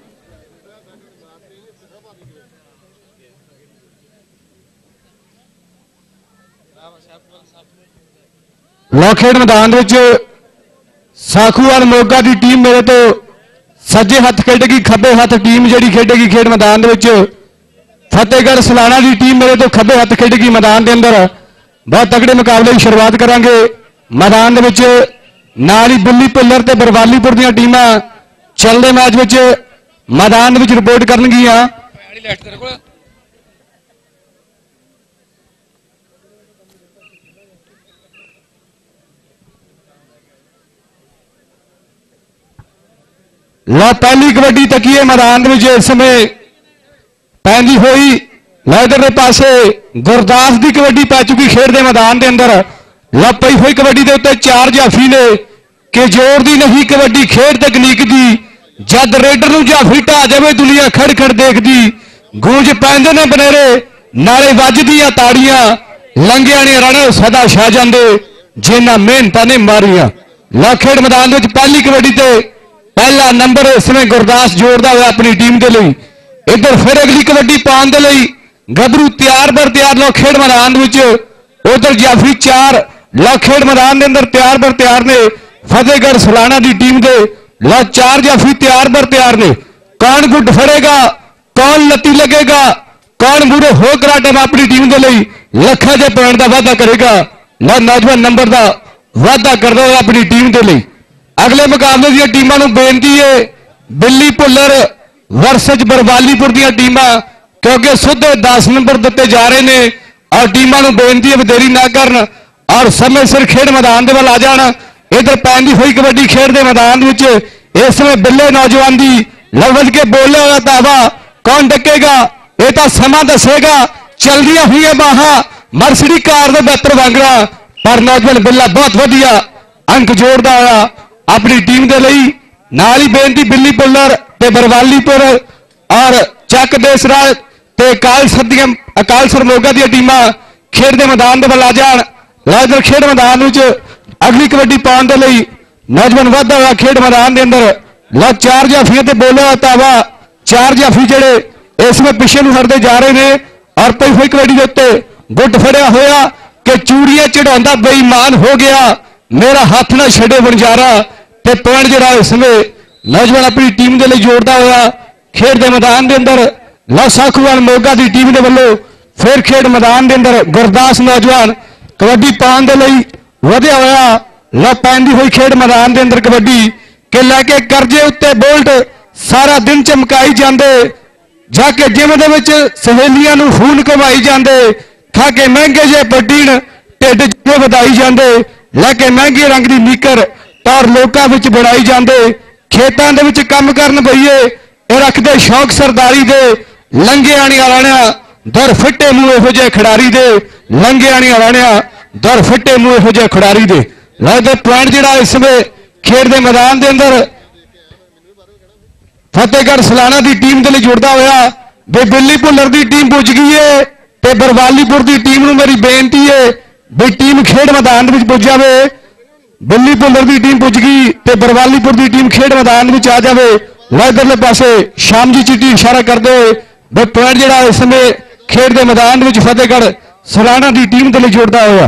ਲਓ ਖੇਡ ਮੈਦਾਨ ਦੇ ਵਿੱਚ ਸਾਖੂਵਾਲ ਮੋਗਾ ਦੀ ਟੀਮ ਮੇਰੇ ਤੋਂ ਸੱਜੇ ਹੱਥ ਖੇਡੇਗੀ, ਖੱਬੇ ਹੱਥ ਟੀਮ ਜਿਹੜੀ ਖੇਡੇਗੀ ਖੇਡ ਮੈਦਾਨ ਦੇ ਵਿੱਚ ਫਤਿਹਗੜ੍ਹ ਸਲਾਣਾ ਦੀ ਟੀਮ ਮੇਰੇ ਤੋਂ ਖੱਬੇ ਹੱਥ ਖੇਡੇਗੀ ਮੈਦਾਨ ਦੇ ਅੰਦਰ। ਬਹੁਤ ਤਕੜੇ ਮੁਕਾਬਲੇ ਦੀ ਸ਼ੁਰੂਆਤ ਕਰਾਂਗੇ ਮੈਦਾਨ ਦੇ ਵਿੱਚ। ਨਾਲ ਹੀ ਬਿੱਲੀ ਭੁੱਲਰ ਤੇ ਬਰਵਾਲੀਪੁਰ ਦੀਆਂ ਟੀਮਾਂ ਚੱਲਦੇ ਮੈਚ ਵਿੱਚ ਮੈਦਾਨ ਦੇ ਵਿੱਚ ਰਿਪੋਰਟ ਕਰਨਗੀਆਂ। ਲਓ ਪਹਿਲੀ ਕਬੱਡੀ ਤੱਕੀਏ ਮੈਦਾਨ ਦੇ ਵਿੱਚ ਇਸ ਸਮੇਂ ਪੈਂਦੀ ਹੋਈ। ਇਧਰਲੇ ਪਾਸੇ ਗੁਰਦਾਸ ਦੀ ਕਬੱਡੀ ਪੈ ਚੁੱਕੀ ਖੇਡ ਦੇ ਮੈਦਾਨ ਦੇ ਅੰਦਰ। ਲਓ ਪਈ ਹੋਈ ਕਬੱਡੀ ਦੇ ਉੱਤੇ ਚਾਰ ਜਾਫੀ ਨੇ ਕਿ ਜ਼ੋਰ ਦੀ ਨਹੀਂ ਕਬੱਡੀ ਖੇਡ ਤਕਨੀਕ ਦੀ। ਜਦ ਰੇਡਰ ਨੂੰ ਜਾਫੀ ਢਾ ਜਾਵੇ ਦੁਨੀਆ ਖੜ ਖੜ ਦੇਖਦੀ। ਗੂੰਜ ਪੈਂਦੇ ਨੇ ਬਨੇਰੇ ਨਾਲੇ ਵੱਜਦੀਆਂ ਤਾੜੀਆਂ, ਲੰਘਿਆਂ ਨੇ ਰਣ ਸਦਾ ਛਾ ਜਾਂਦੇ ਜਿਨ੍ਹਾਂ ਮਿਹਨਤਾਂ ਨੇ ਮਾਰੀਆਂ। ਲਓ ਖੇਡ ਮੈਦਾਨ ਦੇ ਵਿੱਚ ਪਹਿਲੀ ਕਬੱਡੀ ਤੇ ਪਹਿਲਾ ਨੰਬਰ ਇਸ ਸਮੇਂ ਗੁਰਦਾਸ ਜੋੜਦਾ ਹੋਇਆ ਆਪਣੀ ਟੀਮ ਦੇ ਲਈ। ਇੱਧਰ ਫਿਰ ਅਗਲੀ ਕਬੱਡੀ ਪਾਉਣ ਦੇ ਲਈ ਗੱਭਰੂ ਤਿਆਰ ਬਰ ਤਿਆਰ। ਲਓ ਖੇਡ ਮੈਦਾਨ ਦੇ ਵਿੱਚ ਉਧਰ ਜਾਫੀ ਚਾਰ। ਲਓ ਖੇਡ ਮੈਦਾਨ ਦੇ ਅੰਦਰ ਤਿਆਰ ਬਰ ਤਿਆਰ ਨੇ ਫਤਿਹਗੜ੍ਹ ਸਲਾਣਾ ਦੀ ਟੀਮ ਦੇ। ਲਓ ਚਾਰ ਜਾਫੀ ਤਿਆਰ ਬਰ ਤਿਆਰ ਨੇ। ਕੌਣ ਗੁੱਡ ਫੜੇਗਾ, ਕੌਣ ਲੱਤੀ ਲੱਗੇਗਾ, ਕੌਣ ਮੂਰੇ ਹੋ ਕਰਾਟੇ ਆਪਣੀ ਟੀਮ ਦੇ ਲਈ ਲੱਖਾਂ ਦੇ ਪੁਆਇੰਟ ਦਾ ਵਾਅਦਾ ਕਰੇਗਾ। ਲਓ ਨੌਜਵਾਨ ਨੰਬਰ ਦਾ ਵਾਅਦਾ ਕਰਦਾ ਹੋਇਆ ਆਪਣੀ ਟੀਮ ਦੇ ਲਈ। ਅਗਲੇ ਮੁਕਾਬਲੇ ਦੀਆਂ ਟੀਮਾਂ ਨੂੰ ਬੇਨਤੀ ਹੈ ਬਿੱਲੀ ਭੁੱਲਰ ਵਰਸਜ ਬਰਵਾਲੀਪੁਰ ਦੀਆਂ ਟੀਮਾਂ, ਕਿਉਂਕਿ ਸਿੱਧੇ 10 ਨੰਬਰ ਦਿੱਤੇ ਜਾ ਰਹੇ ਨੇ ਔਰ ਟੀਮਾਂ ਨੂੰ ਬੇਨਤੀ ਹੈ ਦੇਰੀ ਨਾ ਕਰਨ ਔਰ ਸਮੇਂ ਸਿਰ ਖੇਡ ਮੈਦਾਨ ਦੇ ਵੱਲ ਆ ਜਾਣ। ਇਧਰ ਪੈਂਦੀ ਹੋਈ ਕਬੱਡੀ ਖੇਡ ਦੇ ਮੈਦਾਨ ਵਿੱਚ ਇਸ ਸਮੇਂ ਬਿੱਲੇ ਨੌਜਵਾਨ ਦੀ ਲਵਜ ਕੇ ਬੋਲਿਆ ਹੋਇਆ ਦਾਵਾ ਕੌਣ ਡੱਕੇਗਾ ਇਹ ਤਾਂ ਸਮਾਂ ਦੱਸੇਗਾ। ਚਲਦੀਆਂ ਹੋਈਆਂ ਬਾਹਾਂ ਮਰਸਡੀ ਕਾਰ ਦਾ ਬਿਹਤਰ ਵਾਂਗੜਾ ਪਰ ਨੌਜਵਾਨ ਬਿੱਲਾ ਬਹੁਤ ਵਧੀਆ ਅੰਕ ਜੋੜਦਾ ਹੋਇਆ ਆਪਣੀ ਟੀਮ ਦੇ ਲਈ। ਨਾਲ ਹੀ ਬੇਨਤੀ ਬਿੱਲੀ ਪੁੱਲਰ ਤੇ ਬਰਵਾਲੀਪੁਰ ਔਰ ਚੱਕ ਦੇਸਰਾਜ ਤੇ ਅਕਾਲਸਰ ਮੋਗਾ ਦੀਆਂ ਟੀਮਾਂ ਖੇਡ ਦੇ ਮੈਦਾਨ ਦੇ ਵੱਲ ਆ ਜਾਣ। ਲਾਜਰ ਖੇਡ ਮੈਦਾਨ ਵਿੱਚ ਅਗਲੀ ਕਬੱਡੀ ਪਾਉਣ ਦੇ ਲਈ ਨੌਜਵਾਨ ਵਾਧਾ ਹੋਇਆ ਖੇਡ ਮੈਦਾਨ ਦੇ ਅੰਦਰ। ਲਓ 4 ਜਾਫੀਆਂ ਤੇ ਬੋਲਿਆ ਤਾਵਾ 4 ਜਾਫੀ ਜਿਹੜੇ ਇਸ ਵੇਲੇ ਪਿੱਛੇ ਨੂੰ ਹਟਦੇ ਜਾ ਰਹੇ ਨੇ ਔਰ ਪਈ ਹੋਈ ਕਬੱਡੀ ਦੇ ਉੱਤੇ ਗੁੱਟ ਫੜਿਆ ਹੋਇਆ ਕਿ ਚੂੜੀਆਂ ਚੜਾਉਂਦਾ ਬੇਈਮਾਨ ਹੋ ਗਿਆ, ਮੇਰਾ ਹੱਥ ਨਾ ਛੱਡੇ ਵਣਜਾਰਾ। ਤੇ ਪੁਆਇੰਟ ਜਿਹੜਾ ਇਸ ਵੇਲੇ ਨੌਜਵਾਨ ਆਪਣੀ ਟੀਮ ਦੇ ਲਈ ਜੋੜਦਾ ਹੋਇਆ ਖੇਡ ਦੇ ਮੈਦਾਨ ਦੇ ਅੰਦਰ। ਲਓ ਸਾਖੂਵਾਲ ਮੋਗਾ ਦੀ ਟੀਮ ਦੇ ਵੱਲੋਂ ਫਿਰ ਖੇਡ ਮੈਦਾਨ ਦੇ ਅੰਦਰ ਗੁਰਦਾਸ ਨੌਜਵਾਨ ਕਬੱਡੀ ਪਾਉਣ ਦੇ ਲਈ ਵਧਿਆ ਹੋਇਆ। ਲਓ ਪੈਂਦੀ ਹੋਈ ਖੇਡ ਮੈਦਾਨ ਦੇ ਅੰਦਰ ਕਬੱਡੀ ਕਿ ਲੈ ਕੇ ਕਰਜ਼ੇ ਉੱਤੇ ਬੋਲਟ ਸਾਰਾ ਦਿਨ ਚਮਕਾਈ ਜਾਂਦੇ, ਜਾ ਕੇ ਜਿਮ ਦੇ ਵਿੱਚ ਸਹੇਲੀਆਂ ਨੂੰ ਫੂਨ ਘਵਾਈ ਜਾਂਦੇ, ਖਾ ਕੇ ਮਹਿੰਗੇ ਜਿਹੇ ਪ੍ਰੋਟੀਨ ਢਿੱਡ ਜਿਵੇਂ ਵਧਾਈ ਜਾਂਦੇ, ਲੈ ਕੇ ਮਹਿੰਗੇ ਰੰਗ ਦੀ ਨੀਕਰ ਟੌਰ ਲੋਕਾਂ ਵਿੱਚ ਬਣਾਈ ਜਾਂਦੇ। ਖੇਤਾਂ ਦੇ ਵਿੱਚ ਕੰਮ ਕਰਨ ਬਈਏ ਇਹ ਰੱਖਦੇ ਸ਼ੌਕ ਸਰਦਾਰੀ ਦੇ, ਲੰਘੇ ਆਣੀ ਰਾਣਿਆ ਦਰ ਫਿੱਟੇ ਮੂੰਹ ਇਹੋ ਜਿਹੇ ਖਿਡਾਰੀ ਦੇ, ਲੰਘੇ ਆਣੀ ਰਾਣਿਆ ਦਰ ਫਿੱਟੇ ਮੂੰਹ ਇਹੋ ਜਿਹੇ ਖਿਡਾਰੀ ਦੇ। ਲੱਗਦਾ ਪੁਆਇੰਟ ਜਿਹੜਾ ਇਸ ਵੇ ਖੇਡ ਦੇ ਮੈਦਾਨ ਦੇ ਅੰਦਰ ਫਤਿਹਗੜ੍ਹ ਸਲਾਣਾ ਦੀ ਟੀਮ ਦੇ ਲਈ ਜੁੜਦਾ ਹੋਇਆ ਵੀ ਬਿੱਲੀ ਭੁੱਲਰ ਦੀ ਟੀਮ ਪੁੱਜ ਗਈ ਏ ਤੇ ਬਰਵਾਲੀਪੁਰ ਦੀ ਟੀਮ ਨੂੰ ਮੇਰੀ ਬੇਨਤੀ ਏ ਵੀ ਟੀਮ ਖੇਡ ਮੈਦਾਨ ਵਿੱਚ ਪੁੱਜ ਜਾਵੇ। ਬਿੱਲੀ ਭੁੱਲਰ ਦੀ ਟੀਮ ਪੁੱਜ ਗਈ ਤੇ ਬਰਵਾਲੀਪੁਰ ਦੀ ਟੀਮ ਖੇਡ ਮੈਦਾਨ ਵਿੱਚ ਆ ਜਾਵੇ। ਇਧਰਲੇ ਪਾਸੇ ਸ਼ਾਮ ਜੀ ਚਿੱਟੀ ਇਸ਼ਾਰਾ ਕਰਦੇ ਹੋਏ ਵੀ ਪੁਆਇੰਟ ਜਿਹੜਾ ਇਸ ਸਮੇਂ ਖੇਡ ਦੇ ਮੈਦਾਨ ਵਿੱਚ ਫਤਿਹਗੜ੍ਹ ਸਲਾਣਾ ਦੀ ਟੀਮ ਦੇ ਲਈ ਜੁੜਦਾ ਹੋਇਆ।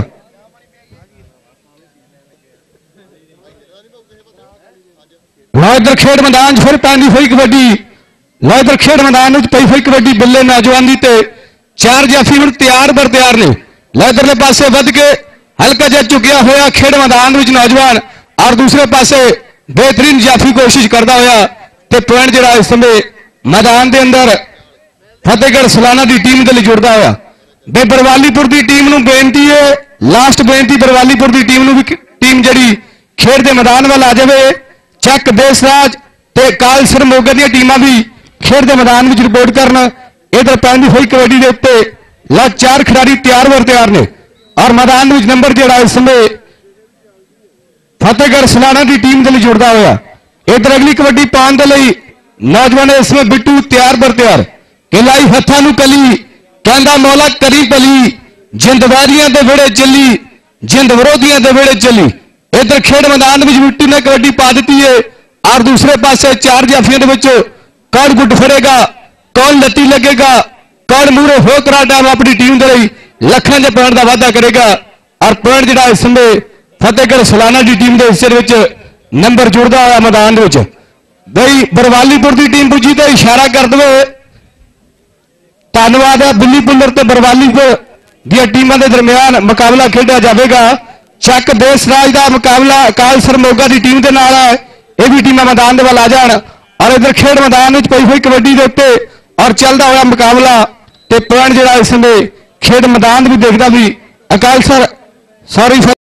ਇਧਰ ਖੇਡ ਮੈਦਾਨ 'ਚ ਫਿਰ ਪੈਂਦੀ ਹੋਈ ਕਬੱਡੀ, ਇਧਰ ਖੇਡ ਮੈਦਾਨ ਵਿੱਚ ਪਈ ਹੋਈ ਕਬੱਡੀ ਬਿੱਲੇ ਨੌਜਵਾਨ ਦੀ ਤੇ 4 ਜਾਫੀ ਹੁਣ ਤਿਆਰ ਬਰ ਤਿਆਰ ਨੇ। ਇਧਰਲੇ ਪਾਸੇ ਵੱਧ ਕੇ ਹਲਕਾ ਜਿਹਾ ਝੁਕਿਆ ਹੋਇਆ ਖੇਡ ਮੈਦਾਨ ਵਿੱਚ ਨੌਜਵਾਨ ਔਰ ਦੂਸਰੇ ਪਾਸੇ ਬਿਹਤਰੀਨ ਜਾਫੀ ਕੋਸ਼ਿਸ਼ ਕਰਦਾ ਹੋਇਆ ਤੇ ਪੁਆਇੰਟ ਜਿਹੜਾ ਇਸ ਸਮੇਂ ਮੈਦਾਨ ਦੇ ਅੰਦਰ ਫਤਿਹਗੜ੍ਹ ਸਲਾਣਾ ਦੀ ਟੀਮ ਦੇ ਲਈ ਜੁੜਦਾ ਹੋਇਆ। ਬੇ ਬਰਵਾਲੀਪੁਰ ਦੀ ਟੀਮ ਨੂੰ ਬੇਨਤੀ ਹੈ, ਲਾਸਟ ਬੇਨਤੀ ਬਰਵਾਲੀਪੁਰ ਦੀ ਟੀਮ ਨੂੰ ਵੀ ਟੀਮ ਜਿਹੜੀ ਖੇਡ ਦੇ ਮੈਦਾਨ ਵੱਲ ਆ ਜਾਵੇ। ਚੱਕ ਦੇਸਰਾਜ ਤੇ ਕਾਲਸਰ ਮੋਗਾ ਦੀਆਂ ਟੀਮਾਂ ਵੀ ਖੇਡ ਦੇ ਮੈਦਾਨ ਵਿੱਚ ਰਿਪੋਰਟ ਕਰਨ। ਇਧਰ ਪੈਂਦੀ ਹੋਈ ਕਬੱਡੀ ਦੇ ਉੱਤੇ ਲਾ 4 ਖਿਡਾਰੀ ਤਿਆਰ ਬਰ ਤਿਆਰ ਨੇ ਔਰ ਮੈਦਾਨ ਵਿੱਚ ਨੰਬਰ ਜਿਹੜਾ ਇਸ ਸਮੇਂ ਫਤਿਹਗੜ੍ਹ ਸਲਾਣਾ ਦੀ ਟੀਮ ਦੇ ਲਈ ਜੁੜਦਾ ਹੋਇਆ। ਇਧਰ ਅਗਲੀ ਕਬੱਡੀ ਪਾਉਣ ਦੇ ਲਈ ਨੌਜਵਾਨ ਇਸ ਸਮੇਂ ਬਿੱਟੂ ਤਿਆਰ ਬਰ ਤਿਆਰ ਕਿ ਲਾਈ ਹੱਥਾਂ ਨੂੰ ਕਲੀ ਕਹਿੰਦਾ ਮੌਲਾ ਕਰੀ ਭਲੀ, ਜਿੰਦਵਾਰੀਆਂ ਦੇ ਵਿਹੜੇ ਚੱਲੀ ਜਿੰਦ ਵਿਰੋਧੀਆਂ ਦੇ ਵਿਹੜੇ ਚੱਲੀ। ਇਧਰ ਖੇਡ ਮੈਦਾਨ ਵਿੱਚ ਬਿੱਟੂ ਨੇ ਕਬੱਡੀ ਪਾ ਦਿੱਤੀ ਹੈ ਔਰ ਦੂਸਰੇ ਪਾਸੇ 4 ਜਾਫੀਆਂ ਦੇ ਵਿੱਚ ਕੌਣ ਗੁੱਟ ਫੜੇਗਾ, ਕੌਣ ਲੱਤੀ ਲੱਗੇਗਾ, ਕੌਣ ਮੂਹਰੇ ਹੋ ਕਰਾ ਟਾਈਮ ਆਪਣੀ ਟੀਮ ਦੇ ਲਈ ਲੱਖਾਂ ਦੇ ਪੁਆਇੰਟ ਦਾ ਵਾਅਦਾ ਕਰੇਗਾ। ਔਰ ਪੁਆਇੰਟ ਜਿਹੜਾ ਇਸ ਸਮੇਂ ਫਤਿਹਗੜ੍ਹ ਸਲਾਣਾ ਦੀ ਟੀਮ ਦੇ ਹਿੱਸੇ ਵਿੱਚ ਨੰਬਰ ਜੁੜਦਾ ਹੋਇਆ ਮੈਦਾਨ ਦੇ ਵਿੱਚ। ਬਈ ਬਰਵਾਲੀਪੁਰ ਦੀ ਟੀਮ ਪੁੱਜੀ ਤੇ ਇਸ਼ਾਰਾ ਕਰ ਦੇਵੇ। ਧੰਨਵਾਦ ਹੈ। ਬਿੱਲੀ ਪੁੱਲਰ ਤੇ ਬਰਵਾਲੀਪੁਰ ਦੀਆਂ ਟੀਮਾਂ ਦੇ ਦਰਮਿਆਨ ਮੁਕਾਬਲਾ ਖੇਡਿਆ ਜਾਵੇਗਾ। ਚੱਕ ਦੇਸਰਾਜ ਦਾ ਮੁਕਾਬਲਾ ਅਕਾਲਸਰ ਮੋਗਾ ਦੀ ਟੀਮ ਦੇ ਨਾਲ ਹੈ। ਇਹ ਵੀ ਟੀਮਾਂ ਮੈਦਾਨ ਦੇ ਵੱਲ ਆ ਜਾਣ ਔਰ ਇਧਰ ਖੇਡ ਮੈਦਾਨ ਵਿੱਚ ਪਈ ਹੋਈ ਕਬੱਡੀ ਦੇ ਉੱਤੇ ਔਰ ਚੱਲਦਾ ਹੋਇਆ ਮੁਕਾਬਲਾ ਤੇ ਪੁਆਇੰਟ ਜਿਹੜਾ ਇਸ ਸਮੇਂ ਖੇਡ ਮੈਦਾਨ ਵੀ ਦੇਖਦਾ ਵੀ ਅਕਾਲਸਰ